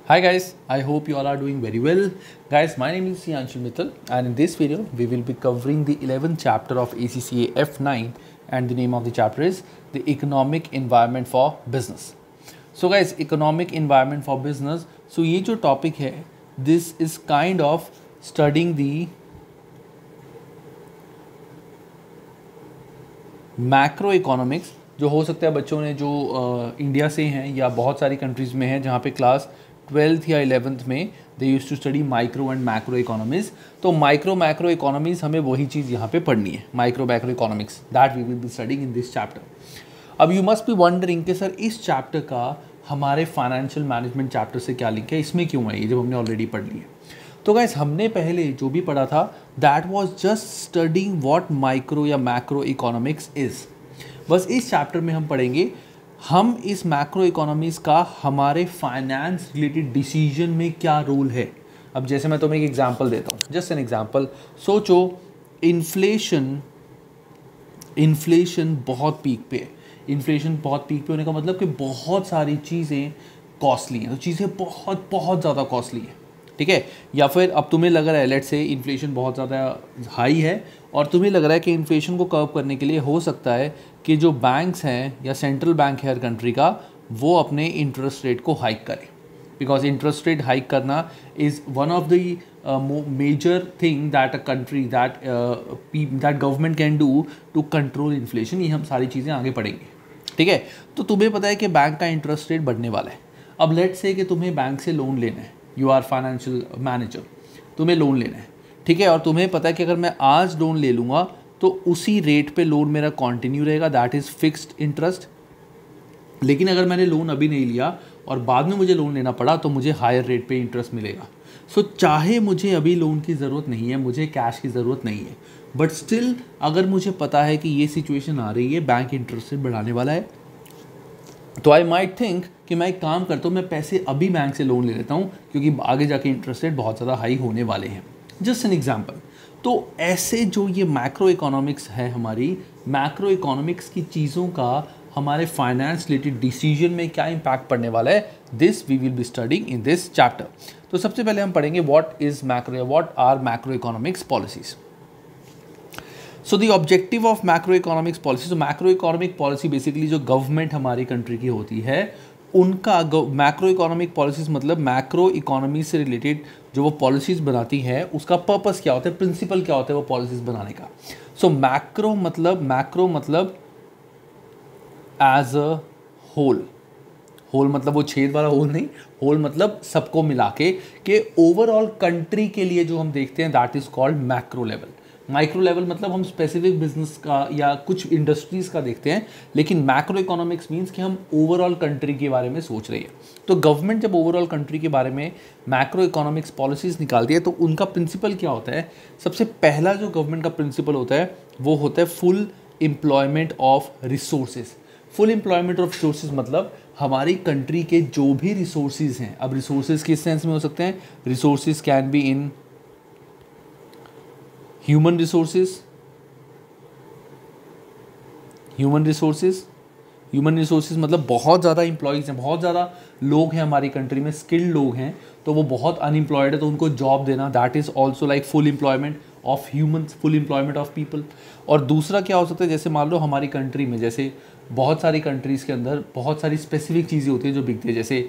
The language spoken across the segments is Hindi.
Hi guys, I hope you all are doing very well. Guys, my name is Sianshul Mittal and in this video we will be covering the 11th chapter of ACCA F9 and the name of the chapter is the Economic Environment for Business. So guys, Economic Environment for Business, so ये जो topic है, this is kind of studying the macroeconomics जो हो सकता है बच्चों ने जो इंडिया से हैं या बहुत सारी कंट्रीज़ में हैं जहाँ पे क्लास 12th या 11th में they use to study micro and macro economies. तो माइक्रो मैक्रो इकोनॉमीज़ हमें वही चीज़ यहाँ पे पढ़नी है, micro macro economics, that we will be studying in this chapter. अब यू मस्ट बी वंडरिंग कि सर इस चैप्टर का हमारे फाइनेंशियल मैनेजमेंट चैप्टर से क्या लिंक है, इसमें क्यों है ये जब हमने ऑलरेडी पढ़ लिया। तो गाइस हमने पहले जो भी पढ़ा था that was just studying what micro या मैक्रो इकोनॉमिक्स इज़। बस इस चैप्टर में हम पढ़ेंगे हम इस मैक्रो इकोनॉमीज़ का हमारे फाइनेंस रिलेटेड डिसीजन में क्या रोल है। अब जैसे मैं तुम्हें एक एग्जांपल देता हूँ, जस्ट एन एग्जांपल। सोचो इन्फ्लेशन बहुत पीक पे है। इन्फ्लेशन बहुत पीक पे होने का मतलब कि बहुत सारी चीज़ें कॉस्टली हैं, तो चीज़ें बहुत बहुत ज़्यादा कॉस्टली हैं, ठीक है। या फिर अब तुम्हें लग रहा है लेट्स से इन्फ्लेशन बहुत ज़्यादा हाई है और तुम्हें लग रहा है कि इन्फ्लेशन को कर्व करने के लिए हो सकता है कि जो बैंक्स हैं या सेंट्रल बैंक है हर कंट्री का वो अपने इंटरेस्ट रेट को हाइक करे, बिकॉज इंटरेस्ट रेट हाइक करना is one of the major thing that a country that government can do to control inflation. ये हम सारी चीज़ें आगे पढ़ेंगे, ठीक है। तो तुम्हें पता है कि बैंक का इंटरेस्ट रेट बढ़ने वाला है। अब लेट्स से कि तुम्हें बैंक से लोन लेना है, यू आर फाइनेंशियल मैनेजर, तुम्हें लोन लेना है, ठीक है। और तुम्हें पता है कि अगर मैं आज लोन ले लूँगा तो उसी रेट पे लोन मेरा कंटिन्यू रहेगा, दैट इज़ फिक्स्ड इंटरेस्ट। लेकिन अगर मैंने लोन अभी नहीं लिया और बाद में मुझे लोन लेना पड़ा तो मुझे हायर रेट पे इंटरेस्ट मिलेगा। सो चाहे मुझे अभी लोन की ज़रूरत नहीं है, मुझे कैश की ज़रूरत नहीं है, बट स्टिल अगर मुझे पता है कि ये सिचुएशन आ रही है, बैंक इंटरेस्ट रेट बढ़ाने वाला है, तो आई माइट थिंक कि मैं एक काम करता हूँ, मैं पैसे अभी बैंक से लोन ले लेता हूँ क्योंकि आगे जाके इंटरेस्ट रेट बहुत ज़्यादा हाई होने वाले हैं। Just an example. तो ऐसे जो ये मैक्रो इकोनॉमिक्स है, हमारी मैक्रो इकोनॉमिक्स की चीज़ों का हमारे फाइनेंस रिलेटेड डिसीजन में क्या इम्पैक्ट पड़ने वाला है, this we will be studying in this chapter. तो सबसे पहले हम पढ़ेंगे what are macro economics policies. So the objective of macro economics policy, तो मैक्रो इकोनॉमिक पॉलिसी बेसिकली जो गवर्नमेंट हमारी कंट्री की होती है उनका मैक्रो इकोनॉमिक पॉलिसीज मतलब मैक्रो इकोनॉमी से रिलेटेड जो वो पॉलिसीज़ बनाती है उसका पर्पस क्या होता है, प्रिंसिपल क्या होता है वो पॉलिसीज़ बनाने का। सो मैक्रो मतलब एज अ होल मतलब वो छेद वाला होल नहीं, होल मतलब सबको मिला के ओवरऑल कंट्री के लिए जो हम देखते हैं that is called macro level. Micro level मतलब हम स्पेसिफिक बिजनेस का या कुछ इंडस्ट्रीज़ का देखते हैं, लेकिन मैक्रो इकोनॉमिक्स मीन्स कि हम ओवरऑल कंट्री के बारे में सोच रही है। तो गवर्नमेंट जब ओवरऑल कंट्री के बारे में मैक्रो इकोनॉमिक्स पॉलिसीज़ निकालती है तो उनका प्रिंसिपल क्या होता है। सबसे पहला जो गवर्नमेंट का प्रिंसिपल होता है वो होता है full employment of resources. Full employment of resources मतलब हमारी कंट्री के जो भी रिसोर्सेज हैं, अब रिसोर्सेज किस सेंस में हो सकते हैं, resources can be in human resources मतलब बहुत ज़्यादा एम्प्लॉयज़ हैं, बहुत ज़्यादा लोग हैं हमारी कंट्री में, स्किल्ड लोग हैं, तो वो बहुत अनएम्प्लॉयड है तो उनको जॉब देना, that is also like full employment of humans, full employment of people. और दूसरा क्या हो सकता है, जैसे मान लो हमारी कंट्री में जैसे बहुत सारी कंट्रीज़ के अंदर बहुत सारी स्पेसिफिक चीज़ें होती हैं जो बिकती है, जैसे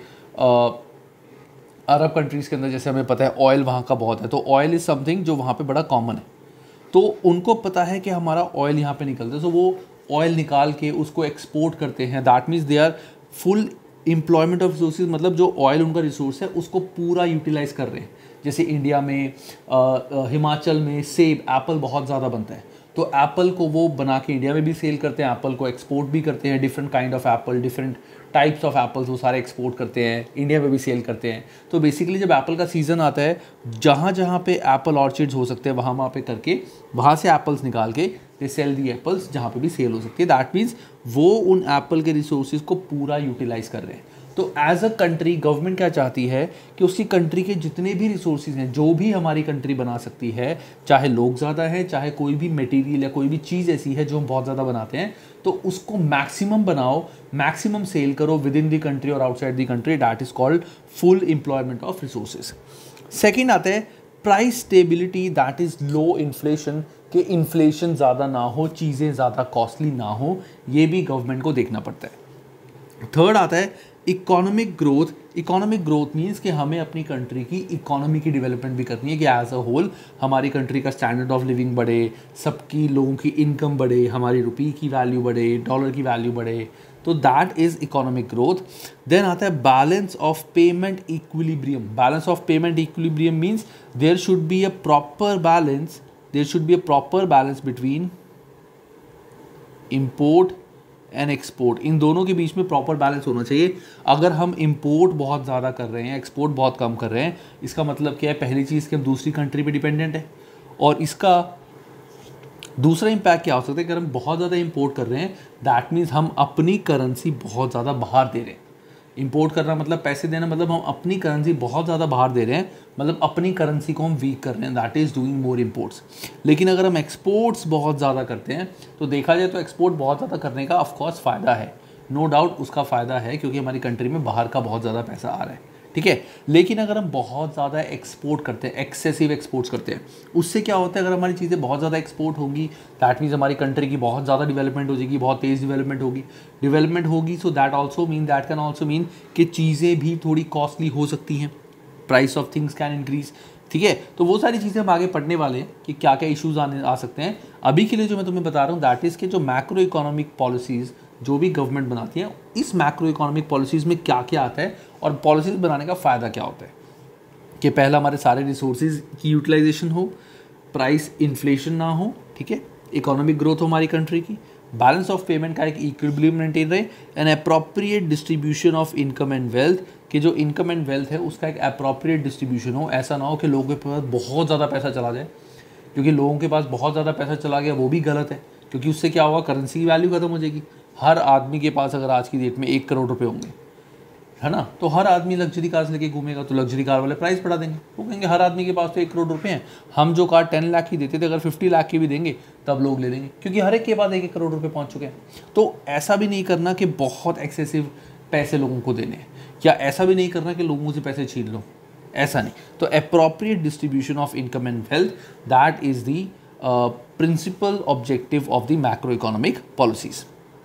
अरब कंट्रीज़ के अंदर जैसे हमें पता है ऑयल वहाँ का बहुत है, तो ऑयल इज़ समथिंग जो वहाँ पे बड़ा कॉमन है। तो उनको पता है कि हमारा ऑयल यहाँ पे निकलता है, तो वो ऑयल निकाल के उसको एक्सपोर्ट करते हैं, that means they are full employment of resources मतलब जो ऑयल उनका रिसोर्स है उसको पूरा यूटिलाइज़ कर रहे हैं। जैसे इंडिया में हिमाचल में सेब एप्पल बहुत ज़्यादा बनता है, तो एप्पल को वो बना के इंडिया में भी सेल करते हैं, एप्पल को एक्सपोर्ट भी करते हैं, different kind of apple, different types of apples वो सारे एक्सपोर्ट करते हैं, इंडिया में भी सेल करते हैं। तो बेसिकली जब एप्पल का सीज़न आता है, जहाँ जहाँ पे एप्पल ऑर्चिड्स हो सकते हैं वहाँ पे करके वहाँ से एप्पल्स निकाल के दे सेल दी एप्पल्स जहाँ पे भी सेल हो सकती है, दैट मीन्स वो उन एप्पल के रिसोर्सेज को पूरा यूटिलाइज़ कर रहे हैं। तो तो एज अ कंट्री गवर्नमेंट क्या चाहती है कि उसकी कंट्री के जितने भी रिसोर्सेज हैं, जो भी हमारी कंट्री बना सकती है, चाहे लोग ज़्यादा हैं, चाहे कोई भी मटेरियल या कोई भी चीज़ ऐसी है जो हम बहुत ज़्यादा बनाते हैं, तो उसको मैक्सिमम बनाओ, मैक्सिमम सेल करो विद इन द कंट्री और outside the country. That is called full employment of resources. Second आता है price stability, that is low inflation, कि इन्फ्लेशन ज़्यादा ना हो, चीज़ें ज़्यादा कॉस्टली ना हो, ये भी गवर्नमेंट को देखना पड़ता है। थर्ड आता है economic growth. Economic growth means कि हमें अपनी कंट्री की इकोनॉमी की डेवलपमेंट भी करनी है, कि एज अ होल हमारी कंट्री का स्टैंडर्ड ऑफ लिविंग बढ़े, सबकी लोगों की इनकम बढ़े, हमारी रुपये की वैल्यू बढ़े, डॉलर की वैल्यू बढ़े, तो that is economic growth. Then आता है balance of payment equilibrium. Balance of payment equilibrium means there should be a proper balance, there should be a proper balance between import and export. इन दोनों के बीच में प्रॉपर बैलेंस होना चाहिए। अगर हम इंपोर्ट बहुत ज़्यादा कर रहे हैं, एक्सपोर्ट बहुत कम कर रहे हैं, इसका मतलब क्या है? पहली चीज़ कि हम दूसरी कंट्री पे डिपेंडेंट है, और इसका दूसरा इम्पैक्ट क्या हो सकता है? अगर हम बहुत ज़्यादा इंपोर्ट कर रहे हैं, दैट मीन्स हम अपनी करेंसी बहुत ज़्यादा बाहर दे रहे हैं। इंपोर्ट करना मतलब पैसे देना, मतलब हम अपनी करेंसी बहुत ज़्यादा बाहर दे रहे हैं, मतलब अपनी करेंसी को हम वीक कर रहे हैं, that is doing more imports. लेकिन अगर हम एक्सपोर्ट्स बहुत ज़्यादा करते हैं, तो देखा जाए तो एक्सपोर्ट बहुत ज़्यादा करने का ऑफकोर्स फ़ायदा है, नो डाउट उसका फ़ायदा है, क्योंकि हमारी कंट्री में बाहर का बहुत ज़्यादा पैसा आ रहा है, ठीक है। लेकिन अगर हम बहुत ज़्यादा एक्सपोर्ट करते हैं, एक्सेसिव एक्सपोर्ट्स करते हैं, उससे क्या होता है? अगर हमारी चीज़ें बहुत ज़्यादा एक्सपोर्ट होंगी, दैट मीन्स हमारी कंट्री की बहुत ज़्यादा डेवलपमेंट हो जाएगी, बहुत तेज़ डेवलपमेंट होगी, so that can also mean कि चीज़ें भी थोड़ी कॉस्टली हो सकती हैं, price of things can increase, ठीक है। तो वो सारी चीज़ें हम आगे पढ़ने वाले हैं कि क्या क्या इश्यूज आ सकते हैं। अभी के लिए जो मैं तुम्हें बता रहा हूँ दैट इज़ के जो मैक्रो इकोनॉमिक पॉलिसीज़ जो भी गवर्नमेंट बनाती है, इस मैक्रो इकोनॉमिक पॉलिसीज़ में क्या क्या आता है और पॉलिसीज़ बनाने का फ़ायदा क्या होता है। कि पहला हमारे सारे रिसोर्सेज की यूटिलाइजेशन हो, प्राइस इन्फ्लेशन ना हो, ठीक है, इकोनॉमिक ग्रोथ हो हमारी कंट्री की, बैलेंस ऑफ पेमेंट का एक इक्विलिब्रियम मेंटेन रहे, and appropriate distribution of income and wealth, कि जो इनकम एंड वेल्थ है उसका एक अप्रोप्रिएट डिस्ट्रीब्यूशन हो। ऐसा ना हो कि लोगों के पास बहुत ज़्यादा पैसा चला जाए, क्योंकि लोगों के पास बहुत ज़्यादा पैसा चला गया वो भी गलत है, क्योंकि उससे क्या होगा? करेंसी की वैल्यू खत्म हो जाएगी। हर आदमी के पास अगर आज की डेट में 1 करोड़ रुपए होंगे, है ना, तो हर आदमी लग्जरी कार लेके घूमेगा, तो लग्जरी कार वाले प्राइस बढ़ा देंगे। वो कहेंगे हर आदमी के पास तो 1 करोड़ रुपए हैं, हम जो कार 10 लाख की देते थे, अगर 50 लाख की भी देंगे तब लोग ले लेंगे, क्योंकि हर एक के पास 1 करोड़ रुपए पहुंच चुके हैं। तो ऐसा भी नहीं करना कि बहुत एक्सेसिव पैसे लोगों को देने, या ऐसा भी नहीं करना कि लोगों से पैसे छीन लो, ऐसा नहीं। तो appropriate distribution of income and wealth, that is the principal objective of the macro economic policies.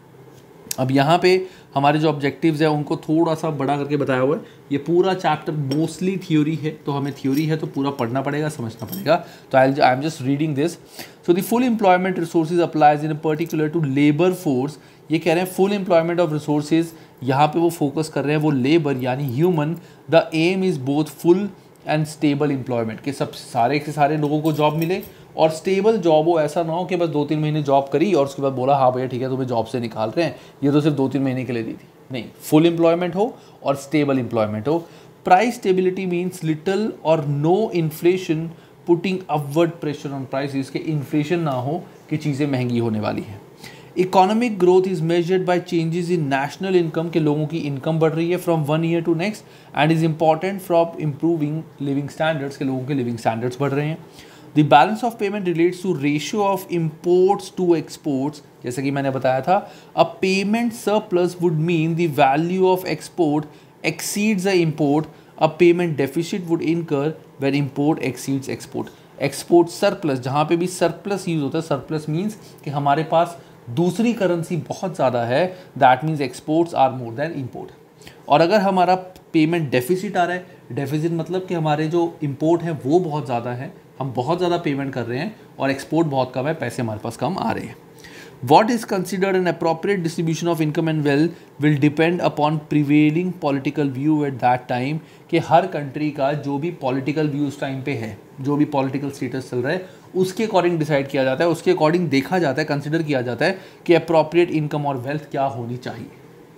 अब यहाँ पे हमारे जो ऑब्जेक्टिव्स है उनको थोड़ा सा बड़ा करके बताया हुआ है। ये पूरा चैप्टर मोस्टली थ्योरी है, तो हमें थ्योरी है तो पूरा पढ़ना पड़ेगा, समझना पड़ेगा। तो I am just reading this. So the full employment resources applies in particular to labour force. ये कह रहे हैं फुल एम्प्लॉयमेंट ऑफ रिसोर्सेज, यहाँ पे वो फोकस कर रहे हैं वो लेबर यानी human. The aim is both full and stable employment, के सब सारे के सारे लोगों को जॉब मिले, और स्टेबल जॉब हो, ऐसा ना हो कि बस 2-3 महीने जॉब करी और उसके बाद बोला हाँ भैया ठीक है तुम्हें जॉब से निकाल रहे हैं, ये तो सिर्फ 2-3 महीने के लिए दी थी। नहीं, फुल एम्प्लॉयमेंट हो और स्टेबल एम्प्लॉयमेंट हो। Price stability means little or no inflation putting upward pressure on prices, के इन्फ्लेशन ना हो कि चीज़ें महंगी होने वाली हैं। Economic growth is measured by changes in national income, के लोगों की इनकम बढ़ रही है from one year to next, and is important for improving living standards, के लोगों के लिविंग स्टैंडर्ड्स बढ़ रहे हैं। The balance of payment relates to ratio of imports to exports, जैसे कि मैंने बताया था, a payment surplus would mean the value of export exceeds the import, a payment deficit would incur when import exceeds export. Export surplus, जहाँ पे भी सरप्लस यूज होता है, सरप्लस मीन्स कि हमारे पास दूसरी करेंसी बहुत ज़्यादा है, that means exports are more than import. और अगर हमारा पेमेंट डेफिसिट आ रहा है, डेफिसिट मतलब कि हमारे जो इम्पोर्ट है वो बहुत ज़्यादा है, हम बहुत ज़्यादा पेमेंट कर रहे हैं और एक्सपोर्ट बहुत कम है, पैसे हमारे पास कम आ रहे हैं। What is considered an appropriate distribution of income and wealth will depend upon prevailing political view at that time, कि हर कंट्री का जो भी पॉलिटिकल व्यू उस टाइम पे है, जो भी पॉलिटिकल स्टेटस चल रहा है, उसके अकॉर्डिंग डिसाइड किया जाता है, उसके अकॉर्डिंग देखा जाता है, कंसिडर किया जाता है कि अप्रोप्रिएट इनकम और वेल्थ क्या होनी चाहिए।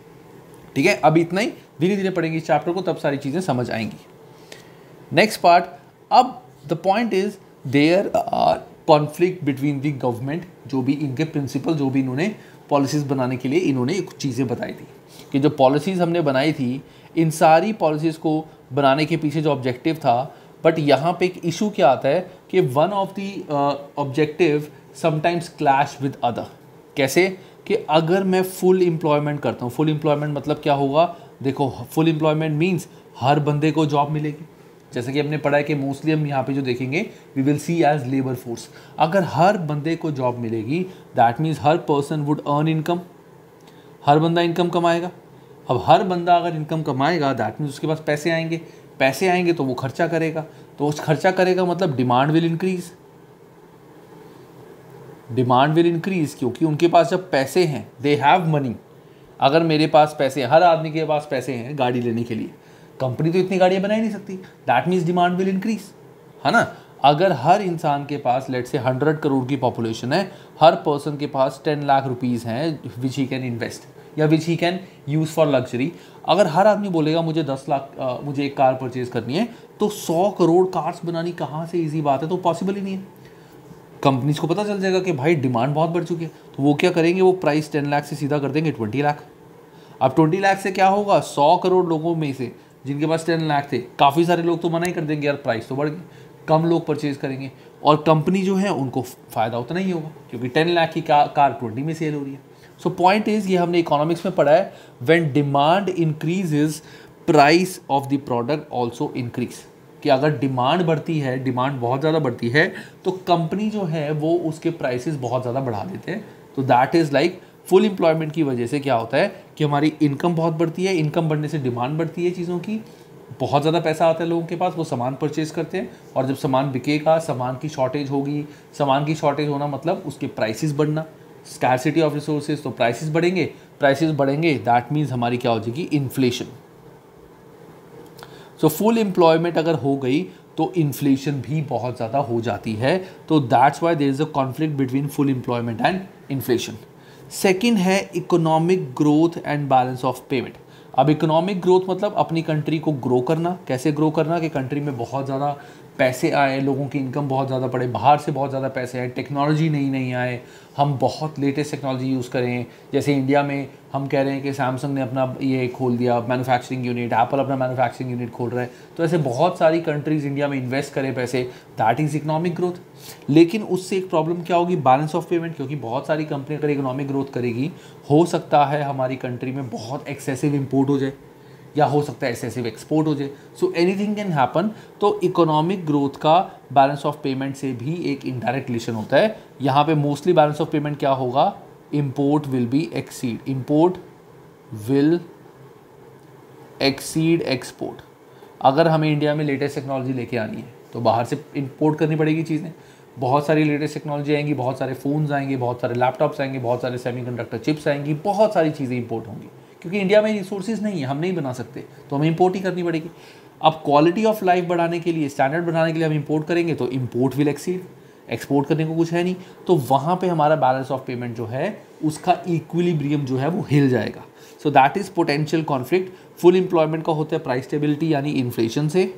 ठीक है, अभी इतना ही, धीरे धीरे पढ़ेंगे इस चैप्टर को, तब सारी चीज़ें समझ आएंगी। नेक्स्ट पार्ट, अब the point is there are conflict between the government, जो भी इनके प्रिंसिपल, जो भी इन्होंने पॉलिसीज़ बनाने के लिए इन्होंने कुछ चीज़ें बताई थी, कि जो पॉलिसीज़ हमने बनाई थी, इन सारी पॉलिसीज़ को बनाने के पीछे जो ऑब्जेक्टिव था, बट यहाँ पे एक इशू क्या आता है कि one of the objective sometimes clash with other. कैसे कि अगर मैं फुल एम्प्लॉयमेंट करता हूँ, फुल एम्प्लॉयमेंट मतलब क्या होगा, देखो फुल एम्प्लॉयमेंट मीन्स हर बंदे को जॉब मिलेगी। जैसे कि हमने पढ़ा है कि मोस्टली हम यहाँ पे जो देखेंगे we will see as labour force. अगर हर बंदे को जॉब मिलेगी दैट मीन्स हर पर्सन वुड अर्न इनकम, हर बंदा इनकम कमाएगा। अब हर बंदा अगर इनकम कमाएगा दैट मीन्स उसके पास पैसे आएंगे, पैसे आएंगे तो वो खर्चा करेगा, तो उस खर्चा करेगा मतलब demand will increase, demand will increase क्योंकि उनके पास जब पैसे हैं, दे हैव मनी। अगर मेरे पास पैसे हैं, हर आदमी के पास पैसे हैं गाड़ी लेने के लिए, कंपनी तो इतनी गाड़ियाँ बना ही नहीं सकती, that means demand will increase, है ना। अगर हर इंसान के पास लेट से 100 करोड़ की पॉपुलेशन है, हर पर्सन के पास 10 लाख रुपीज़ हैं विच ही कैन इन्वेस्ट या which he can use for luxury. अगर हर आदमी बोलेगा मुझे 10 लाख मुझे एक कार परचेज़ करनी है, तो 100 करोड़ कार्स बनानी कहाँ से ईजी बात है, तो पॉसिबल ही नहीं है। कंपनीज को पता चल जाएगा कि भाई डिमांड बहुत बढ़ चुकी है, तो वो क्या करेंगे, वो प्राइस 10 लाख से सीधा कर देंगे 20 लाख। अब 20 लाख से क्या होगा, 100 करोड़ लोगों में से जिनके पास 10 लाख थे, काफ़ी सारे लोग तो मना ही कर देंगे यार प्राइस तो बढ़ गई, कम लोग परचेज करेंगे, और कंपनी जो है उनको फ़ायदा उतना ही होगा क्योंकि 10 लाख की कार 20 में सेल हो रही है। सो पॉइंट इज़, ये हमने इकोनॉमिक्स में पढ़ा है, when demand increases price of the product also increase, कि अगर डिमांड बढ़ती है, डिमांड बहुत ज़्यादा बढ़ती है, तो कंपनी जो है वो उसके प्राइसेस बहुत ज़्यादा बढ़ा देते हैं। तो that is like full employment की वजह से क्या होता है कि हमारी इनकम बहुत बढ़ती है, इनकम बढ़ने से डिमांड बढ़ती है चीज़ों की, बहुत ज़्यादा पैसा आता है लोगों के पास, वो सामान परचेज करते हैं, और जब सामान बिकेगा, सामान की शॉर्टेज होगी, सामान की शॉर्टेज होना मतलब उसके प्राइसेस बढ़ना, स्कैरसिटी ऑफ रिसोर्सेज, तो प्राइसेस बढ़ेंगे, प्राइसेस बढ़ेंगे दैट मीन्स हमारी क्या हो जाएगी, इन्फ्लेशन। सो फुल एम्प्लॉयमेंट अगर हो गई तो इन्फ्लेशन भी बहुत ज़्यादा हो जाती है, तो that's why there is a conflict between full employment and inflation. Second है economic growth and balance of payment. अब इकोनॉमिक ग्रोथ मतलब अपनी कंट्री को ग्रो करना, कैसे ग्रो करना कि कंट्री में बहुत ज़्यादा पैसे आए, लोगों की इनकम बहुत ज़्यादा बढ़े, बाहर से बहुत ज़्यादा पैसे आए, टेक्नोलॉजी नई नई आए, हम बहुत लेटेस्ट टेक्नोलॉजी यूज़ करें। जैसे इंडिया में हम कह रहे हैं कि सैमसंग ने अपना ये खोल दिया मैन्युफैक्चरिंग यूनिट, एप्पल अपना मैन्युफैक्चरिंग यूनिट खोल रहा है, तो ऐसे बहुत सारी कंट्रीज़ इंडिया में इन्वेस्ट करें पैसे, दैट इज़ इकोनॉमिक ग्रोथ। लेकिन उससे एक प्रॉब्लम क्या होगी, बैलेंस ऑफ पेमेंट, क्योंकि बहुत सारी कंपनी अगर इकोनॉमिक ग्रोथ करेगी, हो सकता है हमारी कंट्री में बहुत एक्सेसिव इम्पोर्ट हो जाए या हो सकता है एक्सेसिव एक्सपोर्ट हो जाए, सो एनीथिंग कैन हैपन। तो इकोनॉमिक ग्रोथ का बैलेंस ऑफ पेमेंट से भी एक इनडायरेक्ट रिलेशन होता है। यहाँ पे मोस्टली बैलेंस ऑफ पेमेंट क्या होगा, import will be exceed, import will exceed export. अगर हमें इंडिया में लेटेस्ट टेक्नोलॉजी लेके आनी है तो बाहर से इंपोर्ट करनी पड़ेगी चीज़ें, बहुत सारी लेटेस्ट टेक्नोलॉजी आएंगी, बहुत सारे फ़ोन्स आएंगे, बहुत सारे लैपटॉप्स आएंगे, बहुत सारे सेमीकंडक्टर चिप्स आएंगी, बहुत सारी चीज़ें इंपोर्ट होंगी, क्योंकि इंडिया में रिसोर्सेज नहीं है, हम नहीं बना सकते, तो हमें इंपोर्ट ही करनी पड़ेगी। अब क्वालिटी ऑफ लाइफ बढ़ाने के लिए, स्टैंडर्ड बढ़ाने के लिए हम इंपोर्ट करेंगे तो इंपोर्ट विल एक्सीड, एक्सपोर्ट करने को कुछ है नहीं, तो वहाँ पे हमारा बैलेंस ऑफ पेमेंट जो है उसका इक्विलिब्रियम जो है वो हिल जाएगा। So that is potential conflict. Full employment का होता है प्राइस स्टेबिलिटी यानी इन्फ्लेशन से,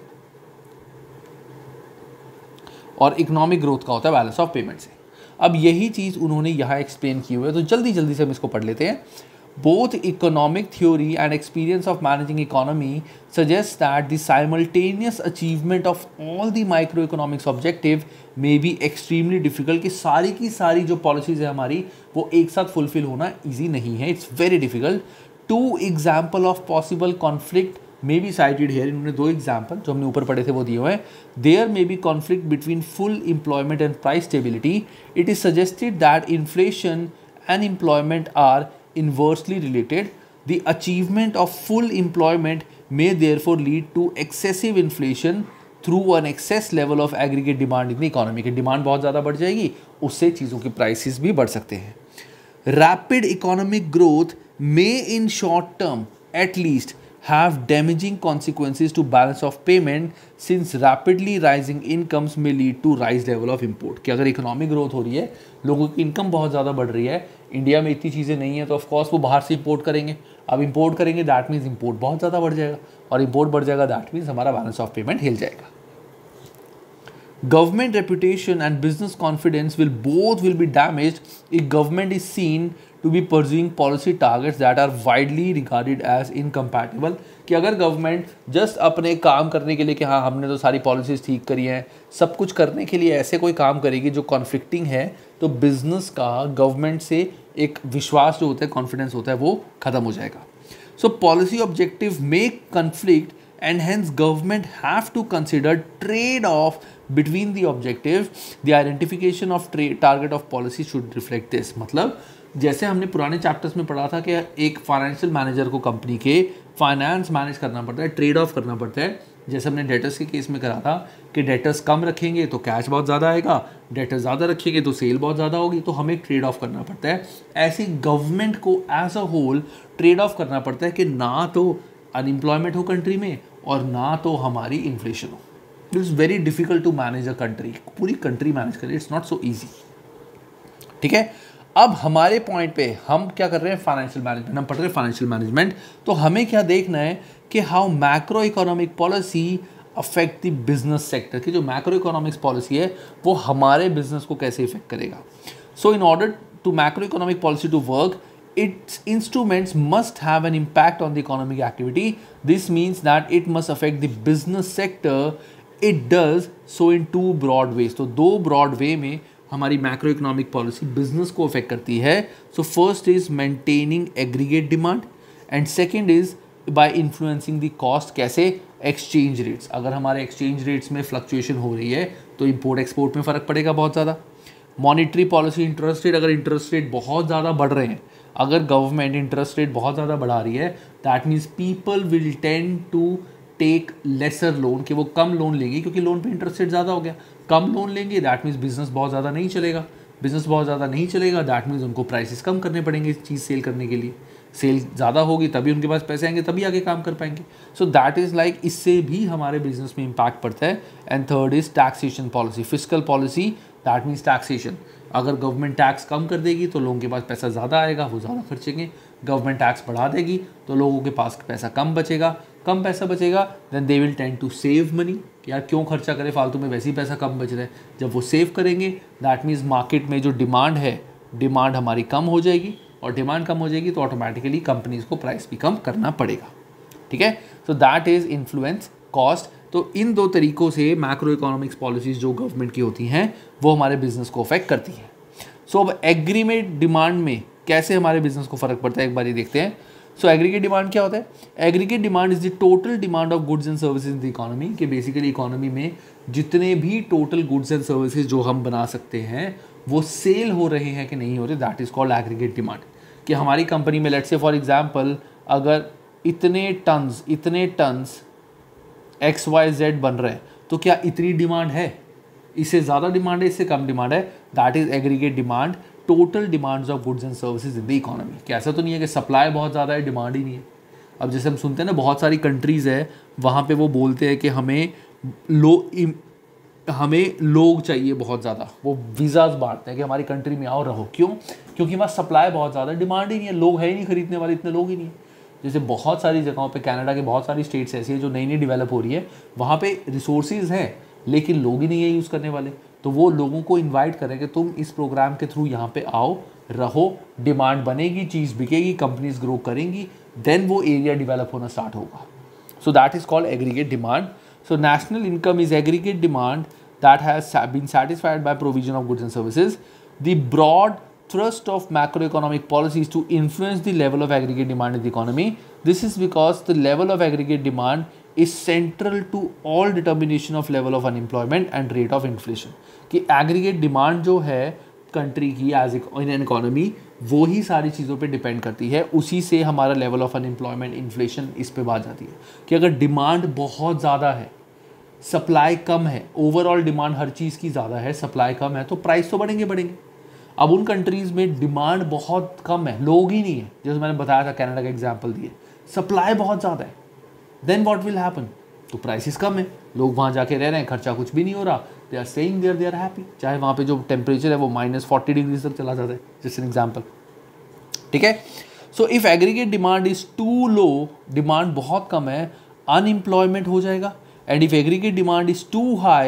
और इकोनॉमिक ग्रोथ का होता है बैलेंस ऑफ पेमेंट से। अब यही चीज़ उन्होंने यहाँ एक्सप्लेन की हुई है, तो जल्दी जल्दी से हम इसको पढ़ लेते हैं। Both economic theory and experience of managing economy suggests that the simultaneous achievement of all the microeconomics objective may be extremely difficult, कि सारी की सारी जो policies है हमारी वो एक साथ fulfill होना easy नहीं है, it's very difficult. Two example of possible conflict may be cited here. इन्होंने दो example जो हमने ऊपर पढ़े थे वो दिए हुए हैं. There may be conflict between full employment and price stability. It is suggested that inflation and employment are inversely related. The achievement of full employment may therefore lead to excessive inflation through an excess level of aggregate demand in the economy. कि डिमांड बहुत ज़्यादा बढ़ जाएगी, उससे चीज़ों के प्राइसेस भी बढ़ सकते हैं. Rapid economic growth may in short term at least have damaging consequences to balance of payment, since rapidly rising incomes may lead to rise level of import. कि अगर इकोनॉमिक ग्रोथ हो रही है, लोगों की इनकम बहुत ज़्यादा बढ़ रही है, इंडिया में इतनी चीज़ें नहीं है, तो ऑफकोर्स वो बाहर से इंपोर्ट करेंगे. अब इंपोर्ट करेंगे दैट मीन्स इंपोर्ट बहुत ज़्यादा बढ़ जाएगा, और इंपोर्ट बढ़ जाएगा दैट मीन्स हमारा बैलेंस ऑफ पेमेंट हिल जाएगा. Government reputation and business confidence will be damaged if government is seen to be pursuing policy targets that are widely regarded as incompatible. कि अगर गवर्नमेंट जस्ट अपने काम करने के लिए कि हाँ हमने तो सारी पॉलिसीज़ ठीक करी हैं, सब कुछ करने के लिए ऐसे कोई काम करेगी जो कॉन्फ्लिक्टिंग है, तो बिजनेस का गवर्नमेंट से एक विश्वास जो होता है, कॉन्फिडेंस होता है, वो ख़त्म हो जाएगा. So policy objective make conflict and hence government have to consider trade-off between the objective. The identification of target of policy should reflect this. मतलब जैसे हमने पुराने चैप्टर्स में पढ़ा था कि एक फाइनेंशियल मैनेजर को कंपनी के फाइनेंस मैनेज करना पड़ता है, ट्रेड ऑफ करना पड़ता है. जैसे हमने डेटर्स के केस में करा था कि डेटर्स कम रखेंगे तो कैश बहुत ज़्यादा आएगा, डेटर्स ज़्यादा रखेंगे तो सेल बहुत ज़्यादा होगी, तो हमें ट्रेड ऑफ करना पड़ता है. ऐसे गवर्नमेंट को as a whole trade off करना पड़ता है कि ना तो अनएम्प्लॉयमेंट हो कंट्री में और ना तो हमारी इन्फ्लेशन हो. It is very difficult to manage a country. पूरी कंट्री मैनेज करें, इट्स नॉट सो ईजी. ठीक है, अब हमारे पॉइंट पे हम क्या कर रहे हैं, फाइनेंशियल मैनेजमेंट हम पढ़ रहे हैं. फाइनेंशियल मैनेजमेंट तो हमें क्या देखना है कि how macro economic policy affect the business sector. की जो मैक्रो इकोनॉमिक्स पॉलिसी है वो हमारे बिजनेस को कैसे इफेक्ट करेगा. So in order to macro economic policy to work, its instruments must have an impact on the economic activity. This means that it must affect the business sector. It does so in two broad ways. तो दो broad way में हमारी मैक्रो इकोनॉमिक पॉलिसी बिजनेस को अफेक्ट करती है. So first is maintaining aggregate demand and second is by influencing the cost. कैसे, एक्सचेंज रेट्स. अगर हमारे एक्सचेंज रेट्स में फ्लक्चुएशन हो रही है तो इंपोर्ट एक्सपोर्ट में फ़र्क पड़ेगा बहुत ज़्यादा. मॉनिटरी पॉलिसी, इंटरेस्ट रेट, अगर इंटरेस्ट रेट बहुत ज़्यादा बढ़ रहे हैं, अगर गवर्नमेंट इंटरेस्ट रेट बहुत ज़्यादा बढ़ा रही है, that means people will tend to take lesser loan, कि वो कम लोन लेंगे क्योंकि लोन पे इंटरेस्ट रेट ज़्यादा हो गया. कम लोन लेंगे दैट मीन्स बिजनेस बहुत ज़्यादा नहीं चलेगा. बिजनेस बहुत ज़्यादा नहीं चलेगा दैट मीन्स उनको प्राइसेस कम करने पड़ेंगे इस चीज़ सेल करने के लिए. सेल ज़्यादा होगी तभी उनके पास पैसे आएंगे, तभी आगे काम कर पाएंगे. सो दैट इज़ लाइक इससे भी हमारे बिजनेस में इम्पैक्ट पड़ता है. And third is taxation policy, fiscal policy, that means taxation. अगर गवर्नमेंट टैक्स कम कर देगी तो लोगों के पास पैसा ज़्यादा आएगा, वो ज़्यादा खर्चेंगे. गवर्नमेंट टैक्स बढ़ा देगी तो लोगों के पास पैसा कम बचेगा. कम पैसा बचेगा then they will tend to save money. यार क्यों खर्चा करें फालतू में, वैसे ही पैसा कम बच रहा है. जब वो सेव करेंगे दैट मीन्स मार्केट में जो डिमांड है, डिमांड हमारी कम हो जाएगी और डिमांड कम हो जाएगी तो ऑटोमेटिकली कंपनीज को प्राइस भी कम करना पड़ेगा. ठीक है, so that is influence cost. तो इन दो तरीक़ों से मैक्रो इकोनॉमिक्स पॉलिसीज़ जो गवर्नमेंट की होती हैं वो हमारे बिजनेस को अफेक्ट करती हैं. सो अब एग्रीगेट डिमांड में कैसे हमारे बिजनेस को फ़र्क पड़ता है एक बार ये देखते हैं. सो एग्रीगेट डिमांड क्या होता है. Aggregate demand is the total demand of goods and services in the economy. कि बेसिकली इकोनॉमी में जितने भी टोटल गुड्स एंड सर्विसेज जो हम बना सकते हैं वो सेल हो रहे हैं कि नहीं हो रहे, that is called aggregate demand. कि हमारी कंपनी में लेट्स से फॉर एग्जांपल अगर इतने टन्स XYZ बन रहे हैं तो क्या इतनी डिमांड है, इससे ज़्यादा डिमांड है, इससे कम डिमांड है, that is aggregate demand. Total demands of goods and services in the economy. कि ऐसा तो नहीं है कि सप्लाई बहुत ज़्यादा है, डिमांड ही नहीं है. अब जैसे हम सुनते हैं ना बहुत सारी कंट्रीज़ है वहाँ पे वो बोलते हैं कि हमें लोग चाहिए बहुत ज़्यादा, वो वीज़ाज बांटते हैं कि हमारी कंट्री में आओ रहो. क्यों, क्योंकि वहाँ सप्लाई बहुत ज़्यादा, डिमांड ही नहीं है, लोग है ही नहीं खरीदने वाले, इतने लोग ही नहीं है. जैसे बहुत सारी जगहों पे कनाडा के बहुत सारी स्टेट्स ऐसी है जो नई नई डेवलप हो रही है, वहाँ पे रिसोर्सेज हैं लेकिन लोग ही नहीं है यूज़ करने वाले. तो वो लोगों को इनवाइट करें कि तुम इस प्रोग्राम के थ्रू यहाँ पे आओ, रहो, डिमांड बनेगी, चीज़ बिकेगी, कंपनीज ग्रो करेंगी, देन वो एरिया डेवलप होना स्टार्ट होगा. So that is called aggregate demand. So national income is aggregate demand that has been satisfied by provision of goods and services. The broad thrust of macroeconomic policy is to influence the level of aggregate demand in the economy. This is because the level of aggregate demand is central to all determination of level of unemployment and rate of inflation. कि aggregate demand जो है कंट्री की एज इन एन इकोनॉमी वो ही सारी चीज़ों पे डिपेंड करती है. उसी से हमारा लेवल ऑफ अनएम्प्लॉयमेंट, इन्फ्लेशन इस पे बात जाती है. कि अगर डिमांड बहुत ज़्यादा है, सप्लाई कम है, ओवरऑल डिमांड हर चीज़ की ज़्यादा है, सप्लाई कम है, तो प्राइस तो बढ़ेंगे. अब उन कंट्रीज़ में डिमांड बहुत कम है, लोग ही नहीं है, जैसे मैंने बताया था कनाडा का एग्जांपल दिए, सप्लाई बहुत ज़्यादा है, देन व्हाट विल हैपन, तो प्राइसेस कम है, लोग वहाँ जाके रह रहे हैं, खर्चा कुछ भी नहीं हो रहा, they are staying there, they are happy. चाहे वहाँ पे जो टेम्परेचर है वो -40 डिग्री तक चला जाता है, जस्ट एन एग्जाम्पल. ठीक है, so if aggregate demand is too low, demand बहुत कम है, अनएम्प्लॉयमेंट हो जाएगा. And if aggregate demand is too high,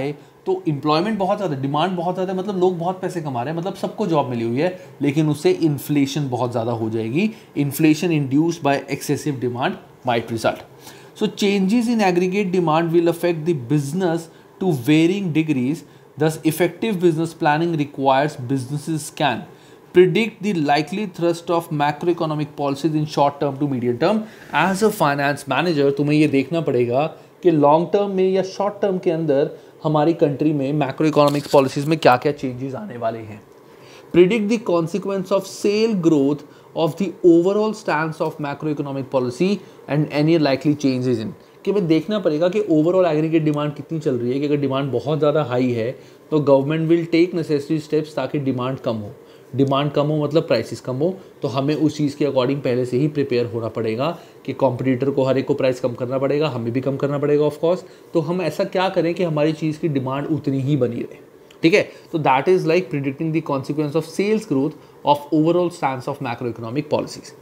तो एम्प्लॉयमेंट बहुत ज़्यादा, डिमांड बहुत ज़्यादा, मतलब लोग बहुत पैसे कमा रहे हैं, मतलब सबको जॉब मिली हुई है, लेकिन उससे इन्फ्लेशन बहुत ज़्यादा हो जाएगी. Inflation induced by excessive demand might result. So changes in aggregate demand will affect the business to varying degrees. Thus, effective business planning requires businesses can predict the likely thrust of macroeconomic policies in short term to medium term. As a finance manager, तुम्हें ये देखना पड़ेगा कि लॉन्ग टर्म में या शॉर्ट टर्म के अंदर हमारी कंट्री में मैक्रो इकोनॉमिक पॉलिसीज में क्या क्या चेंजेस आने वाले हैं. Predict the consequence of sale growth of the overall stance of macroeconomic policy and any likely changes in. कि मैं देखना पड़ेगा कि ओवरऑल एग्रीगेट डिमांड कितनी चल रही है, कि अगर डिमांड बहुत ज़्यादा हाई है तो government will take necessary steps ताकि डिमांड कम हो. डिमांड कम हो मतलब प्राइसेस कम हो, तो हमें उस चीज़ के अकॉर्डिंग पहले से ही प्रिपेयर होना पड़ेगा कि कॉम्पिटिटर को हर एक को प्राइस कम करना पड़ेगा, हमें भी कम करना पड़ेगा ऑफ कोर्स. तो हम ऐसा क्या करें कि हमारी चीज़ की डिमांड उतनी ही बनी रहे. ठीक है, तो that is like predicting the consequence of sales growth of overall stance of macro economic policies.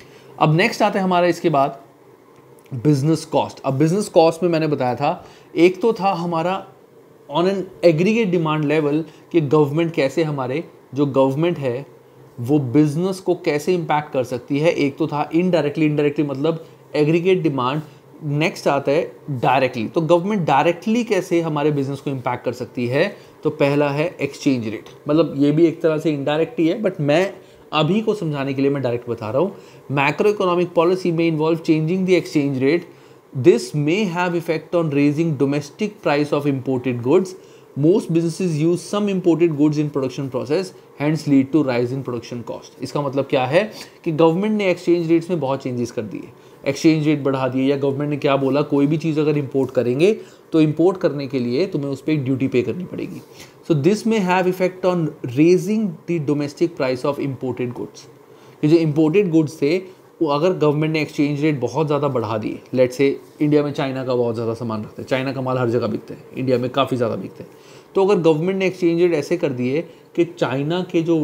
अब नेक्स्ट आता है हमारा इसके बाद बिजनेस कॉस्ट. अब बिजनेस कॉस्ट में मैंने बताया था, एक तो था हमारा on an aggregate demand level कि गवर्नमेंट कैसे, हमारे जो गवर्नमेंट है वो बिजनेस को कैसे इम्पैक्ट कर सकती है. एक तो था इनडायरेक्टली मतलब एग्रीगेट डिमांड. नेक्स्ट आता है डायरेक्टली, तो गवर्नमेंट डायरेक्टली कैसे हमारे बिजनेस को इम्पैक्ट कर सकती है. तो पहला है एक्सचेंज रेट, मतलब ये भी एक तरह से इनडायरेक्ट ही है, बट मैं अभी को समझाने के लिए मैं डायरेक्ट बता रहा हूँ. मैक्रो इकोनॉमिक पॉलिसी में involve changing the exchange rate. This may have effect on raising domestic price of imported goods. Most businesses use some imported goods in production process, hence lead to rise in production cost. इसका मतलब क्या है कि गवर्नमेंट ने एक्सचेंज रेट्स में बहुत चेंजेस कर दिए, एक्सचेंज रेट बढ़ा दिए, या गवर्नमेंट ने क्या बोला, कोई भी चीज़ अगर इंपोर्ट करेंगे तो इंपोर्ट करने के लिए तुम्हें उस पर एक ड्यूटी पे करनी पड़ेगी. So this may have effect on raising the domestic price of imported goods. ये जो इम्पोर्टेड गुड्स थे वो अगर गवर्नमेंट ने एक्सचेंज रेट बहुत ज़्यादा बढ़ा दिए, लेट से इंडिया में चाइना का बहुत ज़्यादा सामान रखते हैं, चाइना का माल हर जगह बिकते हैं, इंडिया में काफ़ी ज़्यादा बिकते हैं, तो अगर गवर्नमेंट ने एक्सचेंज रेट ऐसे कर दिए कि चाइना के जो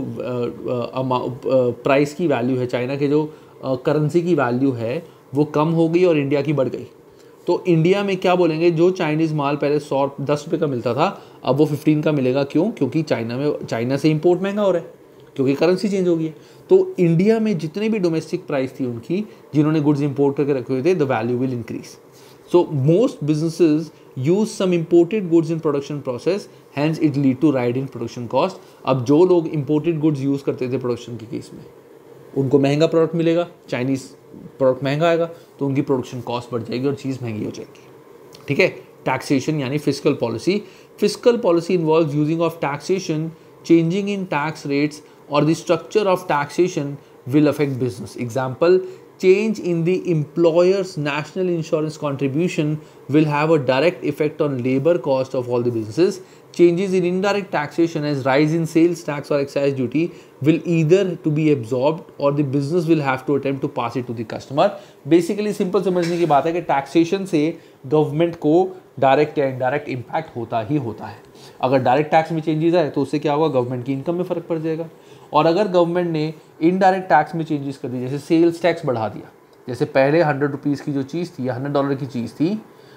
प्राइस की वैल्यू है, चाइना के जो करेंसी की वैल्यू है वो कम हो गई और इंडिया की बढ़ गई, तो इंडिया में क्या बोलेंगे, जो चाइनीज़ माल पहले 10 रुपये का मिलता था अब वो 15 का मिलेगा. क्यों? क्योंकि चाइना से इंपोर्ट महंगा हो रहा है, क्योंकि करेंसी चेंज हो गई है. तो इंडिया में जितने भी डोमेस्टिक प्राइस थी उनकी, जिन्होंने गुड्स इंपोर्ट करके रखे हुए थे, the value will increase. So most businesses use some imported goods in production process, hence it lead to rise in production cost. अब जो लोग इंपोर्टेड गुड्स यूज़ करते थे प्रोडक्शन के केस में, उनको महंगा प्रोडक्ट मिलेगा, चाइनीज़ प्रोडक्ट महंगा आएगा, तो उनकी प्रोडक्शन कॉस्ट बढ़ जाएगी और चीज़ महंगी हो जाएगी. ठीक है. टैक्सेशन यानी fiscal policy. Fiscal policy involve using of taxation, changing in tax rates or the structure of taxation will affect business. Example, change in the employer's national insurance contribution will have a direct effect on labor cost of all the businesses. Changes in indirect taxation as rise in sales tax or excise duty will either to be absorbed or the business will have to attempt to pass it to the customer. Basically simple समझने की बात है कि taxation से गवर्नमेंट को डायरेक्ट या इनडायरेक्ट इम्पैक्ट होता ही होता है. अगर डायरेक्ट टैक्स में चेंजेस आए तो उससे क्या होगा, गवर्नमेंट की इनकम में फ़र्क पड़ जाएगा. और अगर गवर्नमेंट ने इनडायरेक्ट टैक्स में चेंजेस कर दी, जैसे सेल्स टैक्स बढ़ा दिया, जैसे पहले 100 रुपीज़ की जो चीज़ थी या $100 की चीज़ थी,